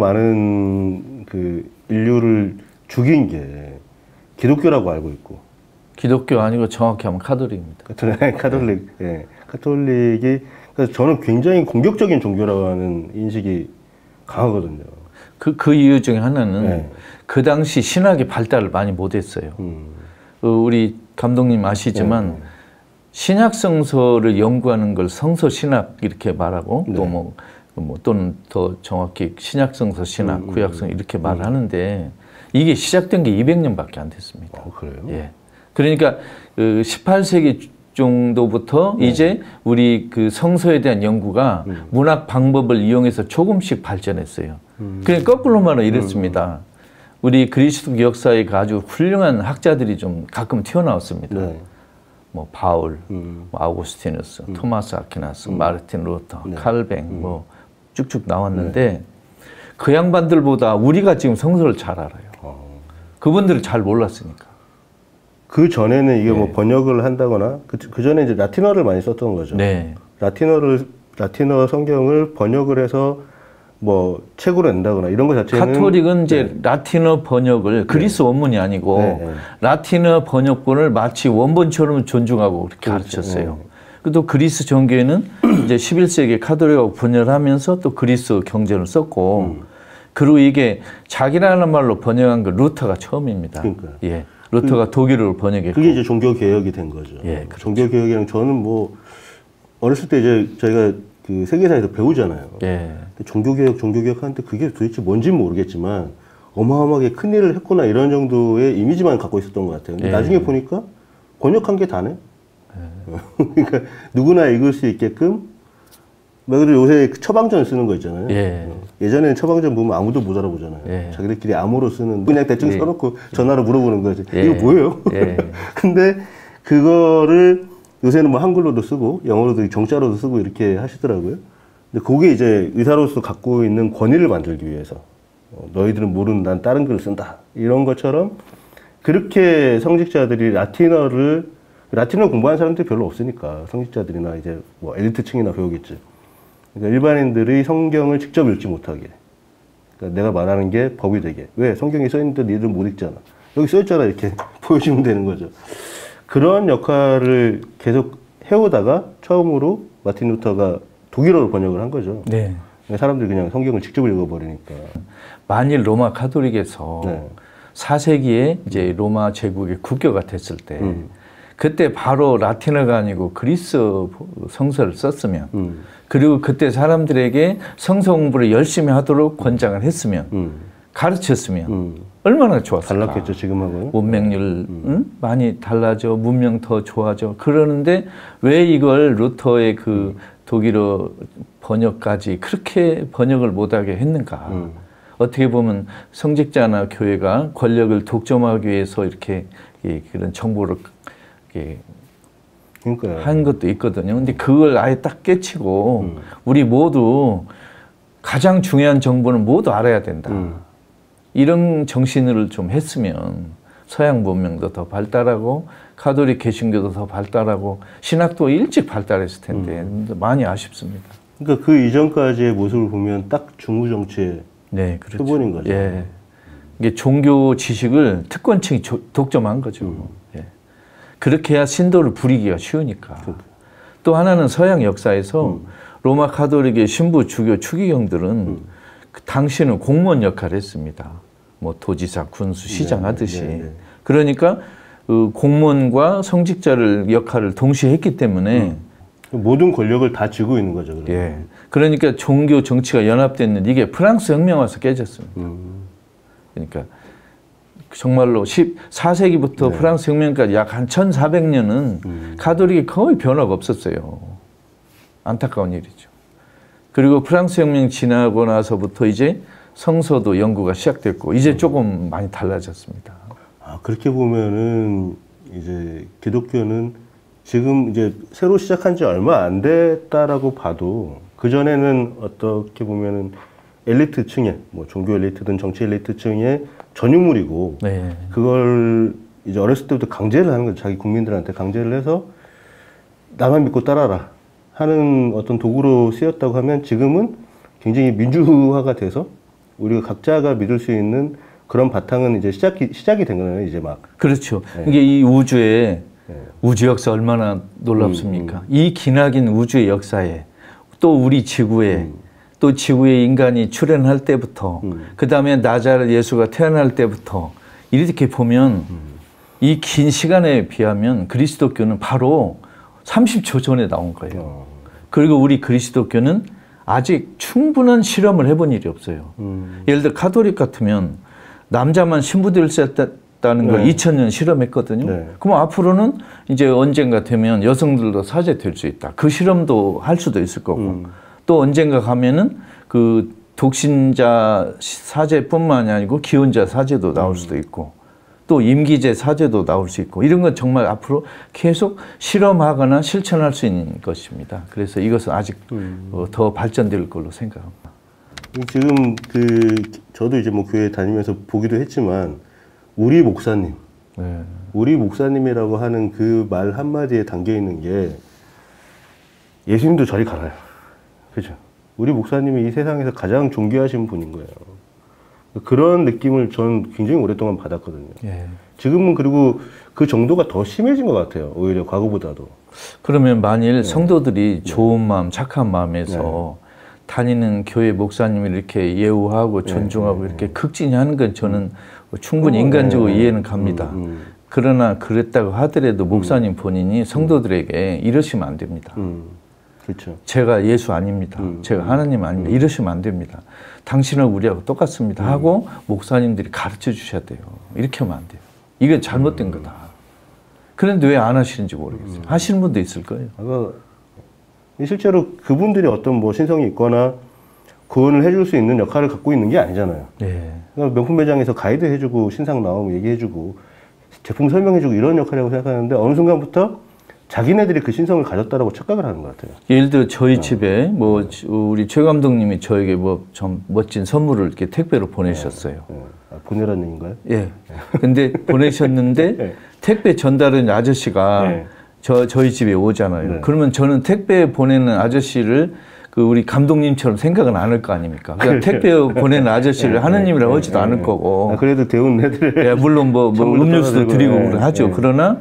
S1: 많은 그 인류를 죽인 게 기독교라고 알고 있고.
S2: 기독교 아니고 정확히 하면 카톨릭입니다.
S1: 카톨릭, 예. 네. 카톨릭이 그래서 저는 굉장히 공격적인 종교라고 하는 인식이 강하거든요.
S2: 그, 그 이유 중에 하나는 네. 그 당시 신학이 발달을 많이 못했어요. 음. 우리 감독님 아시지만 네. 신약 성서를 연구하는 걸 성서 신학 이렇게 말하고 네. 또 뭐, 뭐 또는 더 정확히 신약 성서 신학, 음, 구약 성 이렇게 말을 음. 하는데 이게 시작된 게 이백 년밖에 안 됐습니다.
S1: 어, 그래요?
S2: 예. 그러니까 그 십팔 세기 정도부터 네. 이제 우리 그 성서에 대한 연구가 음. 문학 방법을 이용해서 조금씩 발전했어요. 음. 그냥 거꾸로 말하면 이랬습니다. 음. 우리 그리스도 역사에 아주 훌륭한 학자들이 좀 가끔 튀어나왔습니다. 네. 뭐 바울, 음. 뭐 아우구스티누스, 음. 토마스 아퀴나스, 음. 마르틴 루터, 네. 칼뱅 음. 뭐 쭉쭉 나왔는데 네. 그 양반들보다 우리가 지금 성서를 잘 알아요. 어. 그분들을 잘 몰랐으니까.
S1: 그 전에는 이게 네. 뭐 번역을 한다거나 그, 그 전에 이제 라틴어를 많이 썼던 거죠. 네. 라틴어를 라틴어 성경을 번역을 해서 뭐 책으로 낸다거나 이런 거 자체는
S2: 가톨릭은 이제 네. 라틴어 번역을 그리스 네. 원문이 아니고 네. 네. 라틴어 번역본을 마치 원본처럼 존중하고 그렇게 그렇죠. 가르쳤어요. 네. 또 그리스 정교회는 이제 십일 세기에 카톨릭하고 분열을 하면서 또 그리스 경전을 썼고 음. 그리고 이게 자기라는 말로 번역한 거 루터가 처음입니다.
S1: 그러니까요.
S2: 예. 루터가 그, 독일어로 번역했고
S1: 그게 이제 종교 개혁이 된 거죠.
S2: 예, 그렇죠.
S1: 종교 개혁이랑 저는 뭐 어렸을 때 이제 저희가 그 세계사에서 배우잖아요.
S2: 예.
S1: 종교 개혁, 종교 개혁 하는데 그게 도대체 뭔지는 모르겠지만 어마어마하게 큰 일을 했구나 이런 정도의 이미지만 갖고 있었던 것 같아요. 근데 예. 나중에 보니까 번역한 게 다네. 예. 그러니까 누구나 읽을 수 있게끔. 그래도 요새 처방전 쓰는 거 있잖아요.
S2: 예.
S1: 예전에는 처방전 보면 아무도 못 알아보잖아요. 예. 자기들끼리 암호로 쓰는 그냥 대충
S2: 예.
S1: 써놓고 전화로 물어보는 거지.
S2: 예.
S1: 이거 뭐예요?
S2: 예.
S1: 근데 그거를 요새는 뭐 한글로도 쓰고 영어로도 정자로도 쓰고 이렇게 하시더라고요. 근데 그게 이제 의사로서 갖고 있는 권위를 만들기 위해서 어, 너희들은 모르는 난 다른 글을 쓴다 이런 것처럼 그렇게 성직자들이 라틴어를 라틴어 공부하는 사람들이 별로 없으니까 성직자들이나 이제 뭐 엘리트층이나 배우겠지. 그러니까 일반인들이 성경을 직접 읽지 못하게. 그러니까 내가 말하는 게 법이 되게. 왜? 성경에 써있는데 니들은 못 읽잖아. 여기 써있잖아. 이렇게 보여주면 되는 거죠. 그런 역할을 계속 해오다가 처음으로 마틴 루터가 독일어로 번역을 한 거죠.
S2: 네.
S1: 사람들이 그냥 성경을 직접 읽어버리니까.
S2: 만일 로마 카톨릭에서 네. 사 세기에 이제 로마 제국의 국교가 됐을 때 음. 그때 바로 라틴어가 아니고 그리스 성서를 썼으면 음. 그리고 그때 사람들에게 성서 공부를 열심히 하도록 권장을 했으면 음. 가르쳤으면 음. 얼마나 좋았을까.
S1: 달랐겠죠 지금하고는.
S2: 문맹률 음. 응? 많이 달라져. 문명 더 좋아져. 그러는데 왜 이걸 루터의 그 독일어 번역까지 그렇게 번역을 못하게 했는가. 음. 어떻게 보면 성직자나 교회가 권력을 독점하기 위해서 이렇게 그런 정보를
S1: 그러니까요.
S2: 한 것도 있거든요. 근데 그걸 아예 딱 깨치고 음. 우리 모두 가장 중요한 정보는 모두 알아야 된다. 음. 이런 정신을 좀 했으면 서양 문명도 더 발달하고 가톨릭 개신교도 더 발달하고 신학도 일찍 발달했을 텐데 음. 많이 아쉽습니다.
S1: 그러니까 그 이전까지의 모습을 보면 딱 중부 정치의
S2: 네, 그렇죠.
S1: 표본인 거죠.
S2: 예. 이게 종교 지식을 특권층이 조, 독점한 거죠. 음. 예. 그렇게 해야 신도를 부리기가 쉬우니까. 그러니까. 또 하나는 서양 역사에서 음. 로마 카톨릭의 신부, 주교, 추기경들은 음. 그 당시는 공무원 역할을 했습니다. 뭐 도지사, 군수, 시장 네, 하듯이. 네, 네. 그러니까 그 공무원과 성직자를 역할을 동시에 했기 때문에 음.
S1: 모든 권력을 다 쥐고 있는 거죠. 그러면.
S2: 예. 그러니까 종교 정치가 연합됐는데 이게 프랑스 혁명 와서 깨졌습니다. 음. 그러니까 정말로 십사 세기부터 네. 프랑스 혁명까지 약 한 천사백 년은 음. 가톨릭이 거의 변화가 없었어요. 안타까운 일이죠. 그리고 프랑스 혁명 지나고 나서부터 이제 성서도 연구가 시작됐고 이제 조금 많이 달라졌습니다.
S1: 아, 그렇게 보면은 이제 기독교는 지금 이제 새로 시작한 지 얼마 안 됐다라고 봐도 그전에는 어떻게 보면은 엘리트층의 뭐 종교 엘리트든 정치 엘리트층의 전유물이고 네. 그걸 이제 어렸을 때부터 강제를 하는 거죠. 자기 국민들한테 강제를 해서 나만 믿고 따라라 하는 어떤 도구로 쓰였다고 하면 지금은 굉장히 민주화가 돼서 우리가 각자가 믿을 수 있는 그런 바탕은 이제 시작이, 시작이 된 거예요, 이제 막.
S2: 그렇죠. 네. 이게 이 우주에 네. 우주 역사 얼마나 놀랍습니까? 음, 음. 이 기나긴 우주의 역사에 또 우리 지구에 음. 또 지구에 인간이 출현할 때부터 음. 그 다음에 나자렛 예수가 태어날 때부터 이렇게 보면 음. 이 긴 시간에 비하면 그리스도교는 바로 삼십 초 전에 나온 거예요. 어. 그리고 우리 그리스도교는 아직 충분한 실험을 해본 일이 없어요. 음. 예를 들어 가톨릭 같으면 남자만 신부들을 썼다는 걸 네. 이천 년 실험했거든요. 네. 그럼 앞으로는 이제 언젠가 되면 여성들도 사제 될 수 있다. 그 실험도 할 수도 있을 거고 음. 또 언젠가 가면은 그 독신자 사제뿐만이 아니고 기혼자 사제도 나올 음. 수도 있고 또 임기제 사제도 나올 수 있고 이런 건 정말 앞으로 계속 실험하거나 실천할 수 있는 것입니다. 그래서 이것은 아직 음. 어, 더 발전될 걸로 생각합니다.
S1: 지금 그 저도 이제 뭐 교회 다니면서 보기도 했지만 우리 목사님, 네. 우리 목사님이라고 하는 그 말 한마디에 담겨 있는 게 예수님도 저리 가라요. 그죠? 우리 목사님이 이 세상에서 가장 존귀하신 분인 거예요. 그런 느낌을 전 굉장히 오랫동안 받았거든요. 예. 지금은 그리고 그 정도가 더 심해진 것 같아요. 오히려 과거보다도.
S2: 그러면 만일 네. 성도들이 네. 좋은 마음, 착한 마음에서 네. 다니는 교회 목사님을 이렇게 예우하고 존중하고 네. 이렇게 극진하는 건 저는 충분히 인간적으로 네. 이해는 갑니다. 음, 음. 그러나 그랬다고 하더라도 목사님 본인이 성도들에게 이러시면 안 됩니다. 음.
S1: 그렇죠.
S2: 제가 예수 아닙니다. 음, 제가 하나님 아닙니다. 음. 이러시면 안 됩니다. 당신은 우리하고 똑같습니다. 음. 하고 목사님들이 가르쳐 주셔야 돼요. 이렇게 하면 안 돼요. 이게 잘못된 음. 거다. 그런데 왜 안 하시는지 모르겠어요. 음. 하시는 분도 있을 거예요.
S1: 아, 실제로 그분들이 어떤 뭐 신성이 있거나 구원을 해줄 수 있는 역할을 갖고 있는 게 아니잖아요. 네. 그러니까 명품 매장에서 가이드 해주고 신상 나오면 얘기해주고 제품 설명해주고 이런 역할이라고 생각하는데 어느 순간부터 자기네들이 그 신성을 가졌다라고 착각을 하는 것 같아요.
S2: 예를 들어 저희 어. 집에 뭐 우리 최 감독님이 저에게 뭐 좀 멋진 선물을 이렇게 택배로 보내셨어요. 네. 네.
S1: 아, 보내라는 얘기인가요?
S2: 예. 근데 보내셨는데 네. 택배 전달은 아저씨가 네. 저 저희 집에 오잖아요. 네. 그러면 저는 택배 보내는 아저씨를 그 우리 감독님처럼 생각은 안 할 거 아닙니까? 그러니까 택배 보내는 아저씨를 네, 하느님이라고 네, 하지도 네, 않을 네. 거고.
S1: 아, 그래도 대운해드려.
S2: 네, 물론 뭐, 뭐 음료수도 드리고 네, 하죠. 네. 그러나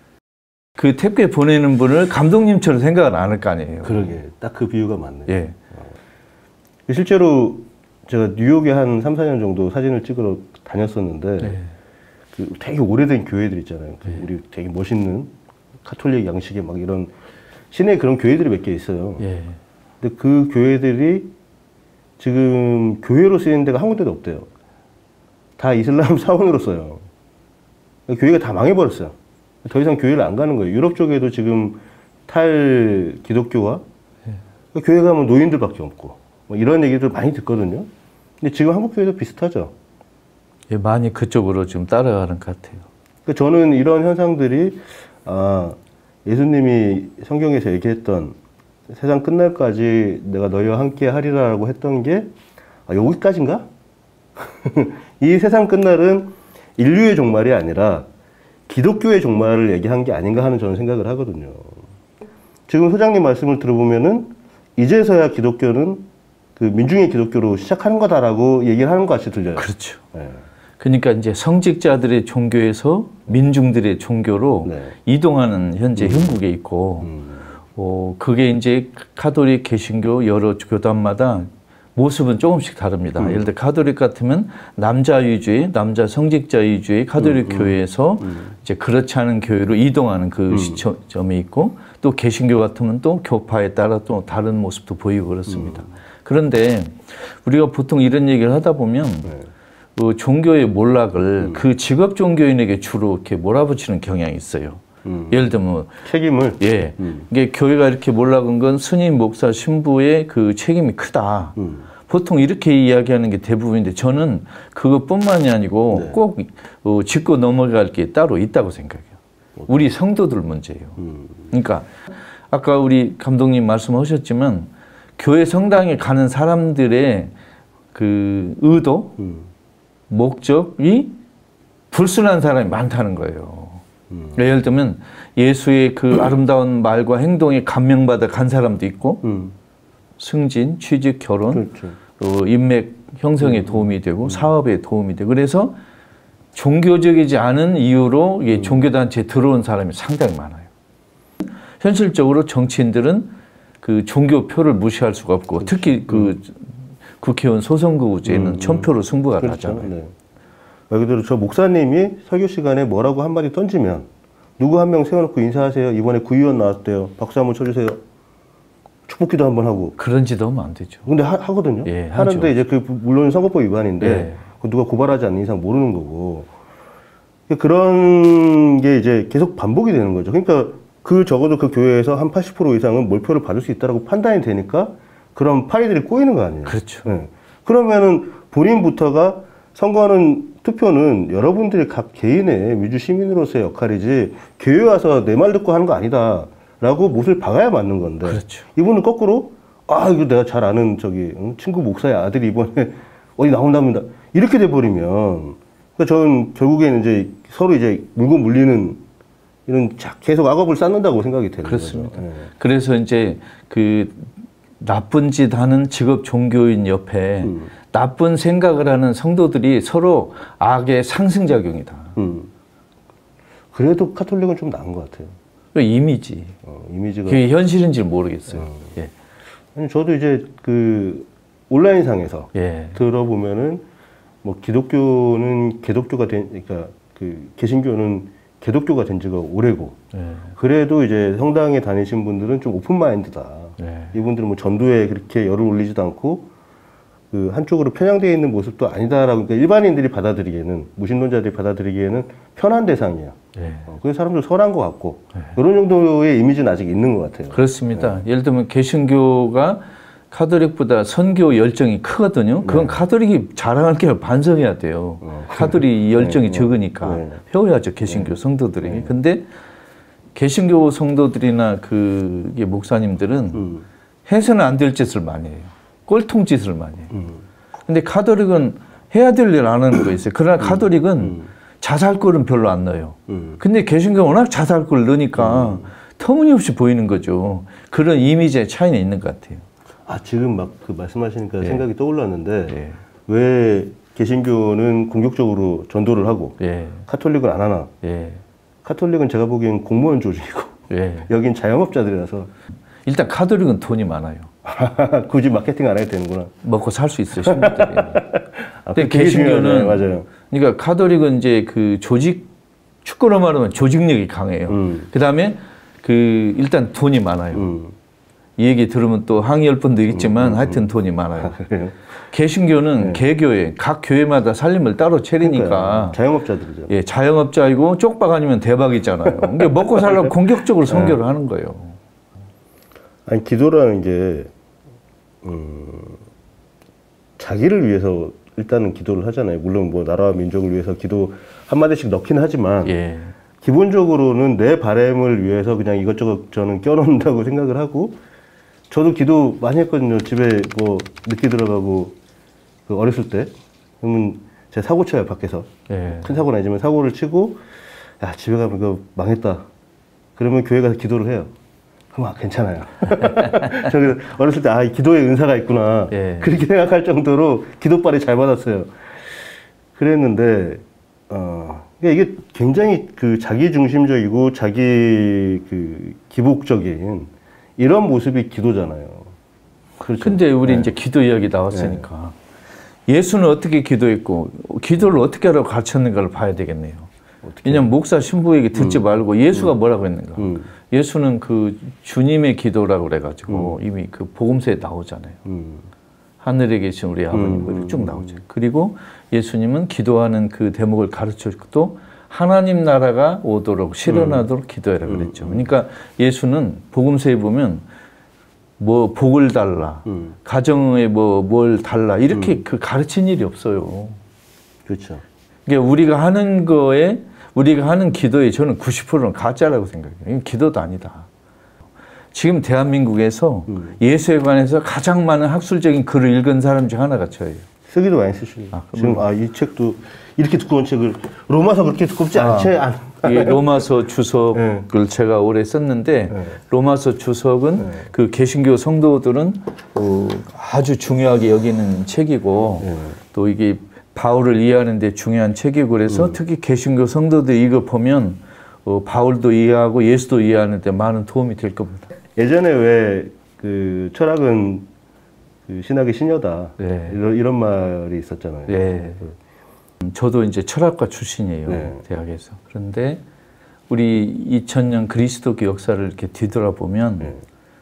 S2: 그 택배 보내는 분을 감독님처럼 생각은 안 할 거 아니에요.
S1: 그러게. 딱 그 비유가 맞네요. 예. 어. 실제로 제가 뉴욕에 한 삼, 사 년 정도 사진을 찍으러 다녔었는데 네. 그 되게 오래된 교회들 있잖아요. 네. 우리 되게 멋있는 가톨릭 양식의 막 이런 시내에 그런 교회들이 몇 개 있어요. 예. 근데 그 교회들이 지금 교회로 쓰이는 데가 한 군데도 없대요. 다 이슬람 사원으로 써요. 교회가 다 망해버렸어요. 더 이상 교회를 안 가는 거예요. 유럽 쪽에도 지금 탈 기독교와 예. 교회 가면 노인들밖에 없고 뭐 이런 얘기들 많이 듣거든요. 근데 지금 한국 교회도 비슷하죠.
S2: 예, 많이 그쪽으로 지금 따라가는 것 같아요.
S1: 그러니까 저는 이런 현상들이 아, 예수님이 성경에서 얘기했던 세상 끝날까지 내가 너희와 함께 하리라라고 했던 게 아, 여기까지인가? 이 세상 끝날은 인류의 종말이 아니라 기독교의 종말을 얘기한 게 아닌가 하는 저는 생각을 하거든요. 지금 소장님 말씀을 들어보면은 이제서야 기독교는 그 민중의 기독교로 시작하는 거다라고 얘기를 하는 것 같이 들려요.
S2: 그렇죠. 네. 그러니까 이제 성직자들의 종교에서 민중들의 종교로 네. 이동하는 현재 음. 형국에 있고 음. 어, 그게 이제 카톨릭, 개신교 여러 교단마다 모습은 조금씩 다릅니다. 음. 예를 들어 카톨릭 같으면 남자 위주의, 남자 성직자 위주의 카톨릭 음, 교회에서 음. 이제 그렇지 않은 교회로 이동하는 그 음. 시점이 있고 또 개신교 같으면 또 교파에 따라 또 다른 모습도 보이고 그렇습니다. 음. 그런데 우리가 보통 이런 얘기를 하다 보면 네. 그 종교의 몰락을 음. 그 직업 종교인에게 주로 이렇게 몰아붙이는 경향이 있어요. 음. 예를 들면
S1: 책임을
S2: 예 음. 이게 교회가 이렇게 몰락한 건 스님, 목사, 신부의 그 책임이 크다. 음. 보통 이렇게 이야기하는 게 대부분인데 저는 그것뿐만이 아니고 네. 꼭 어, 짚고 넘어갈 게 따로 있다고 생각해요. 우리 성도들 문제예요. 음. 그러니까 아까 우리 감독님 말씀하셨지만 교회 성당에 가는 사람들의 그 의도, 음. 목적이 불순한 사람이 많다는 거예요. 음. 예를 들면 예수의 그 아름다운 말과 행동에 감명받아 간 사람도 있고 음. 승진, 취직, 결혼, 그렇죠. 또 인맥 형성에 음. 도움이 되고 음. 사업에 도움이 되고 그래서 종교적이지 않은 이유로 음. 종교단체에 들어온 사람이 상당히 많아요. 현실적으로 정치인들은 그 종교표를 무시할 수가 없고 그렇죠. 특히 그 음. 국회의원 소선거구제는 음. 천표로 승부가 그렇죠. 나잖아요. 네.
S1: 말 그대로 저 목사님이 설교 시간에 뭐라고 한마디 던지면 누구 한 명 세워놓고 인사하세요. 이번에 구의원 나왔대요. 박수 한번 쳐주세요. 축복기도 한번 하고.
S2: 그런 짓 하면 안 되죠.
S1: 근데 하, 하거든요. 예, 하는데 하죠. 이제 그 물론 선거법 위반인데 예. 누가 고발하지 않는 이상 모르는 거고. 그런 게 이제 계속 반복이 되는 거죠. 그러니까 그 적어도 그 교회에서 한 팔십 퍼센트 이상은 몰표를 받을 수 있다라고 판단이 되니까 그런 파리들이 꼬이는 거 아니에요.
S2: 그렇죠.
S1: 네. 그러면은 본인부터가 선거하는 투표는 여러분들이 각 개인의 민주 시민으로서의 역할이지 교회 와서 내 말 듣고 하는 거 아니다 라고 못을 박아야 맞는 건데
S2: 그렇죠.
S1: 이분은 거꾸로 아 이거 내가 잘 아는 저기 친구 목사의 아들이 이번에 어디 나온답니다 이렇게 돼버리면 그러니까 저는 결국에는 이제 서로 이제 물고 물리는 이런 계속 악업을 쌓는다고 생각이 되는
S2: 그렇습니다.
S1: 거죠. 네.
S2: 그래서 이제 그 나쁜 짓 하는 직업 종교인 옆에 음. 나쁜 생각을 하는 성도들이 서로 악의 상승작용이다. 음.
S1: 그래도 카톨릭은 좀 나은 것 같아요.
S2: 그 이미지.
S1: 어, 이미지가.
S2: 그게 현실인지 모르겠어요. 어. 예.
S1: 아니, 저도 이제 그 온라인상에서 예. 들어보면은 뭐 기독교는 개독교가 된, 그러니까 그 개신교는 개독교가 된 지가 오래고 예. 그래도 이제 성당에 다니신 분들은 좀 오픈마인드다. 예. 이분들은 뭐 전도에 그렇게 열을 올리지도 않고 그 한쪽으로 편향되어 있는 모습도 아니다라고 그러니까 일반인들이 받아들이기에는 무신론자들이 받아들이기에는 편한 대상이야. 예. 어, 그래서 사람들 설한 것 같고 예. 이런 정도의 이미지는 아직 있는 것 같아요.
S2: 그렇습니다. 예. 예를 들면 개신교가 카톨릭보다 선교 열정이 크거든요. 그건 네. 카톨릭이 자랑할 게 반성해야 돼요. 어. 카톨릭 열정이 네. 적으니까 네. 배워야죠 개신교 네. 성도들이. 네. 근데 개신교 성도들이나 그 목사님들은 음. 해서는 안 될 짓을 많이 해요. 꼴통 짓을 많이 해요. 음. 근데 카톨릭은 해야 될 일 안 하는 거 있어요. 그러나 카톨릭은 음. 자살골은 별로 안 넣어요. 음. 근데 개신교는 워낙 자살골을 넣으니까 음. 터무니없이 보이는 거죠. 그런 이미지의 차이는 있는 것 같아요.
S1: 아, 지금 막 그 말씀하시니까 예. 생각이 떠올랐는데 예. 왜 개신교는 공격적으로 전도를 하고 예. 카톨릭은 안 하나? 예. 카톨릭은 제가 보기엔 공무원 조직이고 예. 여긴 자영업자들이라서
S2: 일단 카톨릭은 돈이 많아요.
S1: 굳이 마케팅 안 해도 되는구나.
S2: 먹고 살 수 있어요, 신부들이. 아, 근데 개신교는 맞아요. 그러니까 카톨릭은 이제 그 조직 축구로 말하면 조직력이 강해요. 음. 그다음에 그 일단 돈이 많아요. 음. 이 얘기 들으면 또 항의할 분도 있지만 음, 음, 하여튼 돈이 많아요. 아, 개신교는 네. 개교에 각 교회마다 살림을 따로 차리니까
S1: 그러니까요. 자영업자들이죠.
S2: 예, 자영업자이고 쪽박 아니면 대박이잖아요. 그러니까 먹고 살려고 공격적으로 선교를 네. 하는 거예요.
S1: 아니 기도라는 게 음, 자기를 위해서 일단은 기도를 하잖아요. 물론 뭐 나라와 민족을 위해서 기도 한마디씩 넣긴 하지만 예. 기본적으로는 내 바람을 위해서 그냥 이것저것 저는 껴놓는다고 생각을 하고 저도 기도 많이 했거든요. 집에 뭐 늦게 들어가고 그 어렸을 때 그러면 제가 사고 쳐요 밖에서 예. 큰 사고 나지만 사고를 치고 야 집에 가면 이거 망했다. 그러면 교회 가서 기도를 해요. 그럼 아, 괜찮아요. 저기 어렸을 때 아 기도에 은사가 있구나 예. 그렇게 생각할 정도로 기도빨이 잘 받았어요. 그랬는데 어 이게 굉장히 그 자기 중심적이고 자기 그 기복적인 이런 모습이 기도잖아요.
S2: 그렇죠. 근데 우리 네. 이제 기도 이야기 나왔으니까 네. 예수는 어떻게 기도했고 기도를 어떻게 하라고 가르쳤는가를 봐야 되겠네요. 어떻게? 왜냐면 목사 신부에게 듣지 음. 말고 예수가 음. 뭐라고 했는가. 음. 예수는 그 주님의 기도라고 그래가지고 음. 이미 그 복음서에 나오잖아요. 음. 하늘에 계신 우리 아버님 음. 쭉 나오죠. 그리고 예수님은 기도하는 그 대목을 가르쳤고 하나님 나라가 오도록 실현하도록 음. 기도해라 그랬죠. 음. 그러니까 예수는 복음서에 보면 뭐 복을 달라, 음. 가정에 뭐 뭘 달라 이렇게 음. 그 가르친 일이 없어요.
S1: 그렇죠.
S2: 그러니까 우리가 하는 거에 우리가 하는 기도에 저는 구십 퍼센트는 가짜라고 생각해요. 이건 기도도 아니다. 지금 대한민국에서 음. 예수에 관해서 가장 많은 학술적인 글을 읽은 사람 중 하나가 저예요.
S1: 쓰기도 많이 쓰시고 아, 지금 아, 이 책도 이렇게 두꺼운 책을 로마서 그렇게 두껍지 아, 않지 않.
S2: 이 로마서 주석을 네. 제가 오래 썼는데 네. 로마서 주석은 네. 그 개신교 성도들은 어, 아주 중요하게 여기는 책이고 네. 또 이게 바울을 이해하는 데 중요한 책이고 그래서 음. 특히 개신교 성도들 이거 보면 어, 바울도 이해하고 예수도 이해하는 데 많은 도움이 될 겁니다.
S1: 예전에 왜 그 철학은 그 신학의 신여다 네. 이런, 이런 말이 있었잖아요.
S2: 네. 저도 이제 철학과 출신이에요. 네. 대학에서. 그런데 우리 이천 년 그리스도교 역사를 이렇게 뒤돌아보면 네.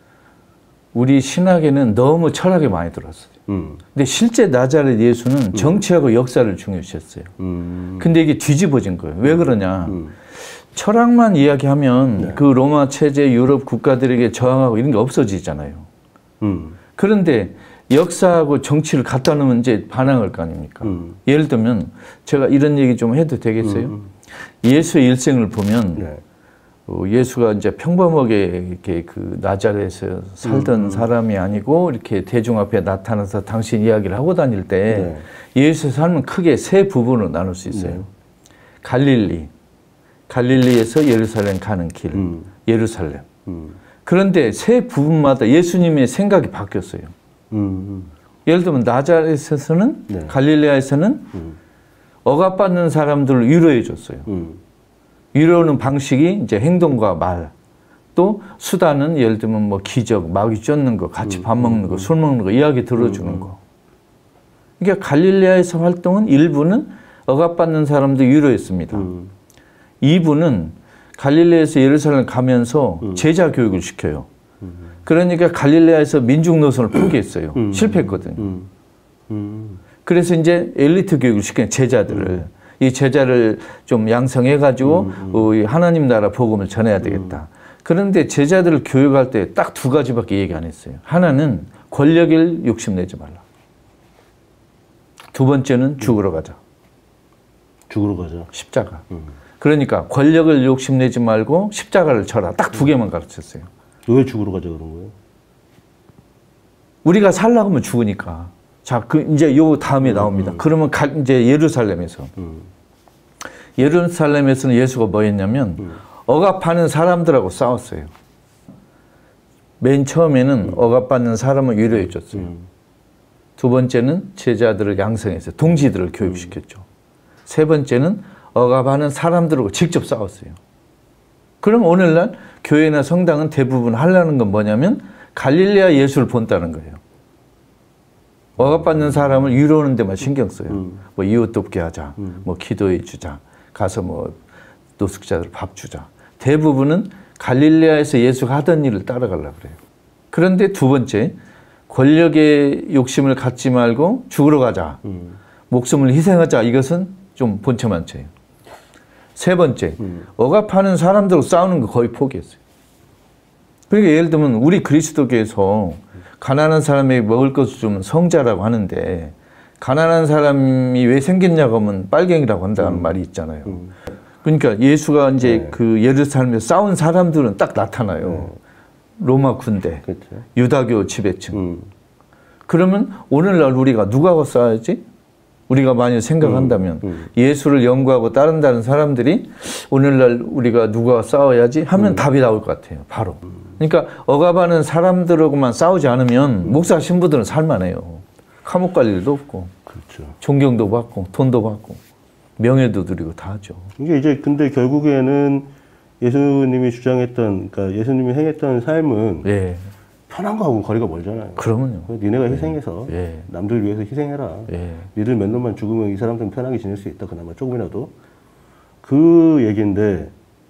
S2: 우리 신학에는 너무 철학이 많이 들었어요. 음. 근데 실제 나자렛 예수는 음. 정치하고 역사를 중요시했어요. 음. 근데 이게 뒤집어진 거예요. 왜 그러냐. 음. 철학만 이야기하면 네. 그 로마 체제 유럽 국가들에게 저항하고 이런 게 없어지잖아요. 음. 그런데 역사하고 정치를 갖다 놓으면 이제 반항할 거 아닙니까? 음. 예를 들면 제가 이런 얘기 좀 해도 되겠어요? 음. 예수의 일생을 보면 네. 어, 예수가 이제 평범하게 이렇게 그 나자렛에서 살던 음. 사람이 아니고 이렇게 대중 앞에 나타나서 당신 이야기를 하고 다닐 때 네. 예수의 삶은 크게 세 부분으로 나눌 수 있어요. 네. 갈릴리, 갈릴리에서 예루살렘 가는 길, 음. 예루살렘. 음. 그런데 세 부분마다 예수님의 생각이 바뀌었어요. 음. 예를 들면 나자렛에서는 네. 갈릴레아에서는 음. 억압받는 사람들을 위로해 줬어요. 음. 위로하는 방식이 이제 행동과 말, 또 수단은 예를 들면 뭐 기적, 마귀 쫓는 거, 같이 음. 밥 먹는 거, 술 먹는 거, 이야기 들어주는 음. 거. 그러니까 갈릴레아에서 활동은 일부는 억압받는 사람들 위로했습니다. 음. 이부는 갈릴레아에서 예루살렘 가면서 음. 제자 교육을 시켜요. 음. 그러니까 갈릴레아에서 민중 노선을 포기했어요. 음. 실패했거든요. 음. 음. 그래서 이제 엘리트 교육을 시키는 제자들을 음. 이 제자를 좀 양성해가지고 음. 어, 하나님 나라 복음을 전해야 되겠다. 음. 그런데 제자들을 교육할 때 딱 두 가지밖에 얘기 안 했어요. 하나는 권력을 욕심내지 말라. 두 번째는 죽으러 가자.
S1: 죽으러 가자.
S2: 십자가. 음. 그러니까 권력을 욕심내지 말고 십자가를 져라. 딱 두 개만 가르쳤어요.
S1: 왜 죽으러 가자 그런 거예요?
S2: 우리가 살라고 하면 죽으니까. 자, 그 이제 요 다음에 음, 나옵니다. 음. 그러면 가, 이제 예루살렘에서 음. 예루살렘에서는 예수가 뭐 했냐면 음. 억압하는 사람들하고 싸웠어요. 맨 처음에는 음. 억압받는 사람을 위로해 줬어요. 음. 두 번째는 제자들을 양성했어요. 동지들을 교육시켰죠. 음. 세 번째는 억압하는 사람들하고 직접 싸웠어요. 그럼 오늘날 교회나 성당은 대부분 하려는 건 뭐냐면 갈릴레아 예수를 본다는 거예요. 억압받는 사람을 위로하는 데만 신경 써요. 음. 뭐 이웃 돕게 하자, 음. 뭐 기도해 주자, 가서 뭐 노숙자들 밥 주자. 대부분은 갈릴레아에서 예수가 하던 일을 따라가려고 그래요. 그런데 두 번째, 권력의 욕심을 갖지 말고 죽으러 가자. 음. 목숨을 희생하자. 이것은 좀 본체만체예요. 세 번째, 음. 억압하는 사람들하고 싸우는 거 거의 포기했어요. 그러니까 예를 들면 우리 그리스도교에서 가난한 사람에게 먹을 것을 주면 성자라고 하는데 가난한 사람이 왜 생겼냐고 하면 빨갱이라고 한다는 음. 말이 있잖아요. 음. 그러니까 예수가 이제 네. 그 예루살렘에서 싸운 사람들은 딱 나타나요. 네. 로마 군대, 그렇죠. 유다교 지배층. 음. 그러면 오늘날 우리가 누구하고 싸워야지? 우리가 만약 생각한다면 음. 음. 예수를 연구하고 따른다는 사람들이 오늘날 우리가 누구와 싸워야지 하면 음. 답이 나올 것 같아요. 바로. 음. 그러니까 억압하는 사람들하고만 싸우지 않으면 음. 목사 신부들은 살만해요. 감옥 갈 일도 없고 그렇죠. 존경도 받고 돈도 받고 명예도 누리고 다 하죠.
S1: 이게 이제 근데 결국에는 예수님이 주장했던, 그러니까 예수님이 행했던 삶은 예. 편한 거하고 거리가 멀잖아요.
S2: 그러면요.
S1: 니네가 희생해서 예. 남들 위해서 희생해라. 예. 니들 몇 놈만 죽으면 이 사람들은 편하게 지낼 수 있다. 그나마 조금이라도. 그 얘기인데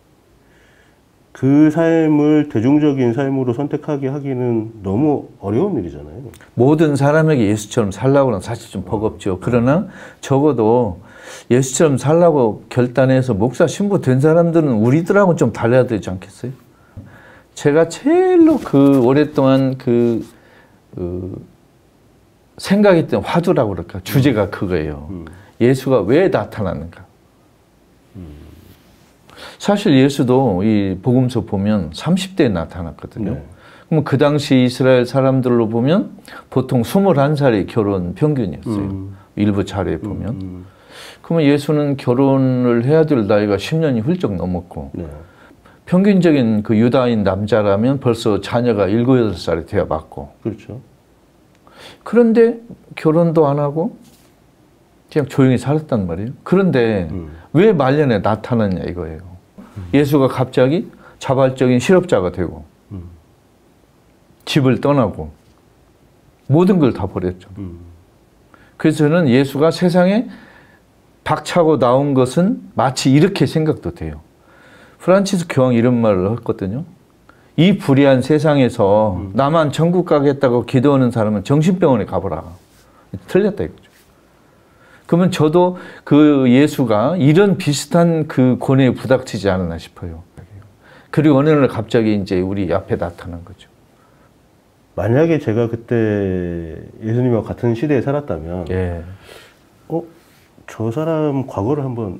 S1: 그 삶을 대중적인 삶으로 선택하게 하기는 너무 어려운 일이잖아요.
S2: 모든 사람에게 예수처럼 살라고는 사실 좀 버겁죠. 그러나 적어도 예수처럼 살라고 결단해서 목사 신부 된 사람들은 우리들하고는 좀 달라야 되지 않겠어요? 제가 제일로 그 오랫동안 그, 그 생각했던 화두라고 그럴까 주제가 그거예요. 음. 예수가 왜 나타나는가? 음. 사실 예수도 이 복음서 보면 삼십 대에 나타났거든요. 네. 그럼 그 당시 이스라엘 사람들로 보면 보통 스물한 살이 결혼 평균이었어요. 음. 일부 자료에 보면. 음. 음. 그러면 예수는 결혼을 해야 될 나이가 십 년이 훌쩍 넘었고 네. 평균적인 그 유다인 남자라면 벌써 자녀가 일곱, 여덟 살이 되어 봤고
S1: 그렇죠.
S2: 그런데 결혼도 안 하고 그냥 조용히 살았단 말이에요. 그런데 음. 왜 말년에 나타났냐 이거예요. 음. 예수가 갑자기 자발적인 실업자가 되고 음. 집을 떠나고 모든 걸 다 버렸죠. 음. 그래서 저는 예수가 세상에 박차고 나온 것은 마치 이렇게 생각도 돼요. 프란치스 교황이 이런 말을 했거든요. 이 불의한 세상에서 음. 나만 천국 가겠다고 기도하는 사람은 정신병원에 가보라. 틀렸다 이거죠. 그러면 저도 그 예수가 이런 비슷한 그 고뇌에 부닥치지 않았나 싶어요. 그리고 어느 날 갑자기 이제 우리 앞에 나타난 거죠.
S1: 만약에 제가 그때 예수님과 같은 시대에 살았다면, 예. 어? 저 사람 과거를 한번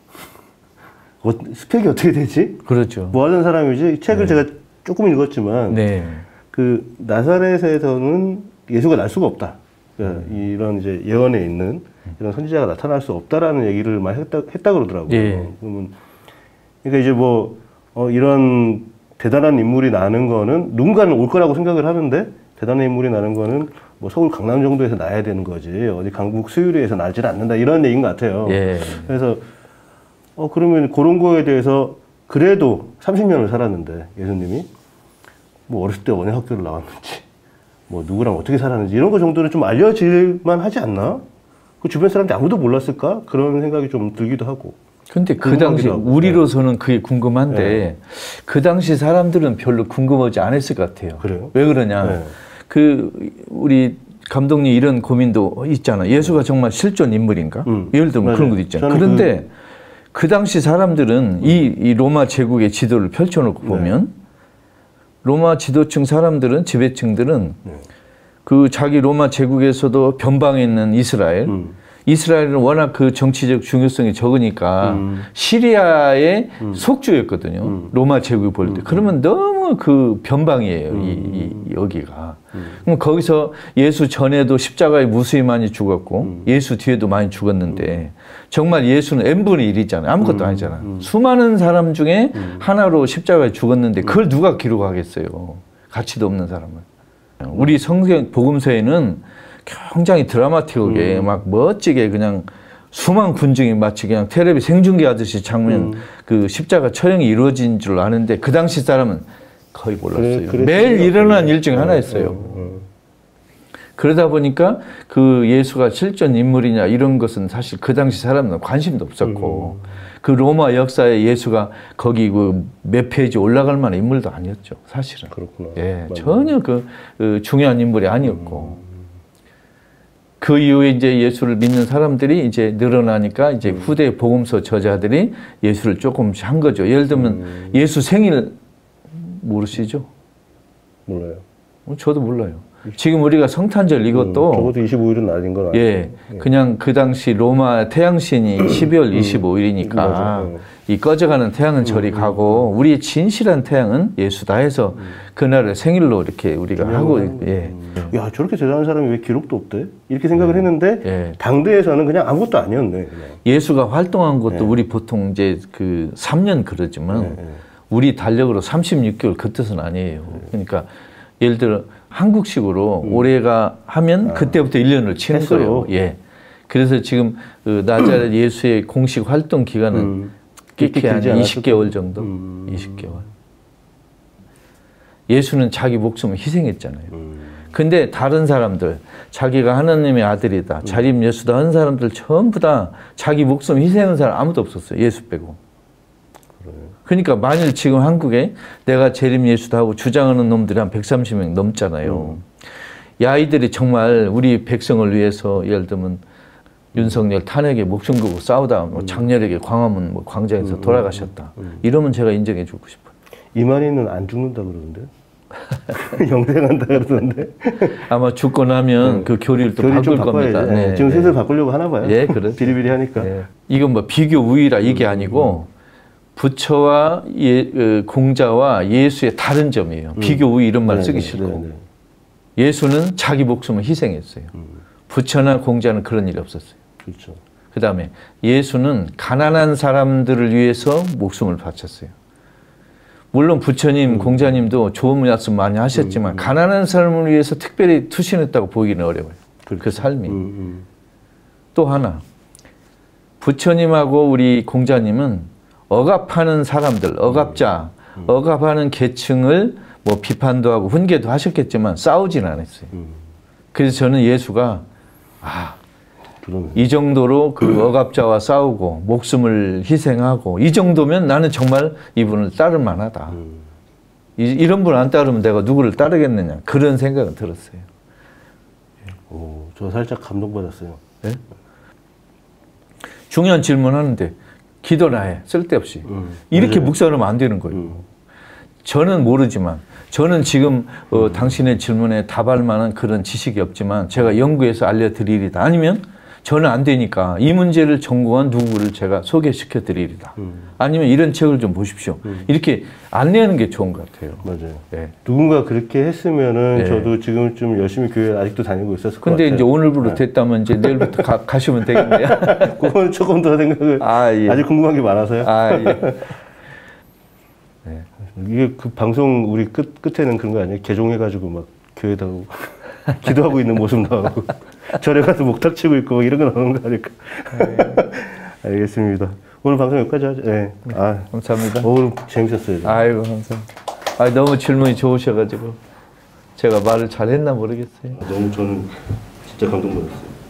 S1: 어, 스펙이 어떻게 되지?
S2: 그렇죠.
S1: 뭐 하는 사람이지? 책을 네. 제가 조금 읽었지만 네. 그 나사렛에서는 예수가 날 수가 없다. 그러니까 음. 이런 이제 예언에 있는 이런 선지자가 나타날 수 없다라는 얘기를 많이 했다, 했다 그러더라고요. 예. 그러면 그러니까 이제 뭐 어, 이런 대단한 인물이 나는 거는 누군가는 올 거라고 생각을 하는데 대단한 인물이 나는 거는 뭐 서울 강남 정도에서 나야 되는 거지 어디 강북 수유리에서 나지는 않는다 이런 얘기인 것 같아요. 예. 그래서 어 그러면 그런 거에 대해서 그래도 삼십 년을 살았는데 예수님이 뭐 어렸을 때 어느 학교를 나왔는지 뭐 누구랑 어떻게 살았는지 이런 거 정도는 좀 알려질만 하지 않나? 그 주변 사람들이 아무도 몰랐을까? 그런 생각이 좀 들기도 하고.
S2: 근데 그 당시 하고. 우리로서는 그게 궁금한데 네. 그 당시 사람들은 별로 궁금하지 않았을 것 같아요.
S1: 그래요?
S2: 왜 그러냐? 네. 그 우리 감독님 이런 고민도 있잖아. 예수가 정말 실존 인물인가? 음. 예를 들면 맞아요. 그런 것도 있잖아. 그런데 그... 그 당시 사람들은 음. 이, 이 로마 제국의 지도를 펼쳐놓고 네. 보면 로마 지도층 사람들은 지배층들은 네. 그 자기 로마 제국에서도 변방에 있는 이스라엘 음. 이스라엘은 워낙 그 정치적 중요성이 적으니까 음. 시리아의 음. 속주였거든요. 음. 로마 제국이 볼 때. 음. 그러면 너무 그 변방이에요. 음. 이, 이 여기가. 음. 그럼 거기서 예수 전에도 십자가에 무수히 많이 죽었고 음. 예수 뒤에도 많이 죽었는데 정말 예수는 엔분의 일이잖아요. 아무것도 음. 아니잖아요. 음. 수많은 사람 중에 음. 하나로 십자가에 죽었는데 그걸 누가 기록하겠어요. 가치도 없는 사람은. 우리 성경 복음서에는 굉장히 드라마틱하게 음. 막 멋지게 그냥 수만 군중이 마치 그냥 텔레비 생중계 하듯이 장면 음. 그 십자가 처형이 이루어진 줄 아는데 그 당시 사람은 거의 몰랐어요. 그래, 매일 일어난 일 중에 하나였어요. 음, 음. 그러다 보니까 그 예수가 실존 인물이냐 이런 것은 사실 그 당시 사람은 관심도 없었고 음. 그 로마 역사에 예수가 거기 그 몇 페이지 올라갈 만한 인물도 아니었죠. 사실은.
S1: 그렇구나.
S2: 예, 전혀 그, 그 중요한 인물이 아니었고 음. 그 이후에 이제 예수를 믿는 사람들이 이제 늘어나니까 이제 음. 후대 복음서 저자들이 예수를 조금씩 한 거죠. 예를 들면 음. 예수 생일 모르시죠?
S1: 몰라요.
S2: 저도 몰라요. 지금 우리가 성탄절 이것도
S1: 음, 적어도 이십오 일은 아닌 건
S2: 예, 예, 그냥 그 당시 로마 태양신이 십이월 이십오일이니까 음, 이 꺼져가는 태양은 저리 음, 가고 우리의 진실한 태양은 예수다 해서 음. 그날을 생일로 이렇게 우리가 하고 예.
S1: 야 저렇게 대단한 사람이 왜 기록도 없대? 이렇게 생각을 예. 했는데 예. 당대에서는 그냥 아무것도 아니었네. 그냥.
S2: 예수가 활동한 것도 예. 우리 보통 이제 그 삼 년 그러지만 예. 우리 달력으로 삼십육 개월 그 뜻은 아니에요. 예. 그러니까 예를 들어 한국식으로 음. 올해가 하면 아. 그때부터 일 년을 치는 했어요. 거예요. 예. 그래서 지금 그 나자렛 예수의 공식 활동 기간은 음. 끼끼 한 이십 개월 정도? 음. 이십 개월. 예수는 자기 목숨을 희생했잖아요. 음. 근데 다른 사람들, 자기가 하나님의 아들이다, 음. 자림 예수다 한 사람들 전부 다 자기 목숨 희생한 사람 아무도 없었어요. 예수 빼고. 그러니까 만일 지금 한국에 내가 재림 예수다 하고 주장하는 놈들이 한 백삼십 명 넘잖아요. 음. 이 아이들이 정말 우리 백성을 위해서 예를 들면 윤석열 탄핵에 목숨 걸고 싸우다 뭐 장렬하게 광화문 뭐 광장에서 음. 돌아가셨다. 음. 이러면 제가 인정해 주고 싶어요.
S1: 이만희는 안 죽는다 그러던데? 영생한다 그러던데?
S2: 아마 죽고 나면 음. 그 교리를 또
S1: 교리
S2: 바꿀 겁니다.
S1: 네. 지금 슬슬 네. 바꾸려고 하나 봐요.
S2: 예, 그렇죠.
S1: 비리비리 하니까.
S2: 예. 이건 뭐 비교 우위라 이게 아니고 부처와 예, 그 공자와 예수의 다른 점이에요. 음. 비교 우위 이런 말 쓰기 싫고. 네네. 예수는 자기 목숨을 희생했어요. 음. 부처나 공자는 그런 일이 없었어요.
S1: 그렇죠.
S2: 그 다음에 예수는 가난한 사람들을 위해서 목숨을 바쳤어요. 물론 부처님, 음. 공자님도 좋은 말씀 많이 하셨지만 음. 가난한 사람을 위해서 특별히 투신했다고 보기는 어려워요. 그렇죠. 그 삶이. 음. 음. 또 하나, 부처님하고 우리 공자님은 억압하는 사람들, 억압자, 음. 억압하는 계층을 뭐 비판도 하고 훈계도 하셨겠지만 싸우진 않았어요. 음. 그래서 저는 예수가 아, 그러면. 이 정도로 그 억압자와 싸우고 목숨을 희생하고 이 정도면 나는 정말 이분을 따를 만하다. 음. 이, 이런 분 안 따르면 내가 누구를 따르겠느냐. 그런 생각은 들었어요.
S1: 오, 저 살짝 감동받았어요.
S2: 네? 중요한 질문 하는데 기도나 해. 쓸데없이. 음, 이렇게 맞아요. 묵살하면 안 되는 거예요. 음. 저는 모르지만 저는 지금 어, 음. 당신의 질문에 답할 만한 그런 지식이 없지만 제가 연구해서 알려드리리다. 아니면 저는 안 되니까 이 문제를 전공한 누구를 제가 소개시켜 드리리다. 음. 아니면 이런 책을 좀 보십시오. 음. 이렇게 안내하는 게 좋은 것 같아요.
S1: 맞아요. 네. 누군가 그렇게 했으면은 네. 저도 지금 좀 열심히 교회 아직도 다니고 있었을 것 같아요.
S2: 근데 이제 오늘부로 네. 됐다면 이제 내일부터 가, 가시면 되겠네요.
S1: 그건 조금 더 생각을 아, 예. 아직 궁금한 게 많아서요. 아, 예. 네. 이게 그 방송 우리 끝, 끝에는 그런 거 아니에요? 개종해가지고 막 교회다 기도하고 있는 모습 나오고 절에 가서 목탁 치고 있고 이런 거 나오는 거 아닐까? 알겠습니다. 오늘 방송 여기까지 하죠. 네. 아,
S2: 감사합니다.
S1: 오늘 재밌었어요.
S2: 아이고 감사합니다. 아, 너무 질문이 좋으셔가지고 제가 말을 잘했나 모르겠어요.
S1: 너무 저는 진짜 감동받았어요.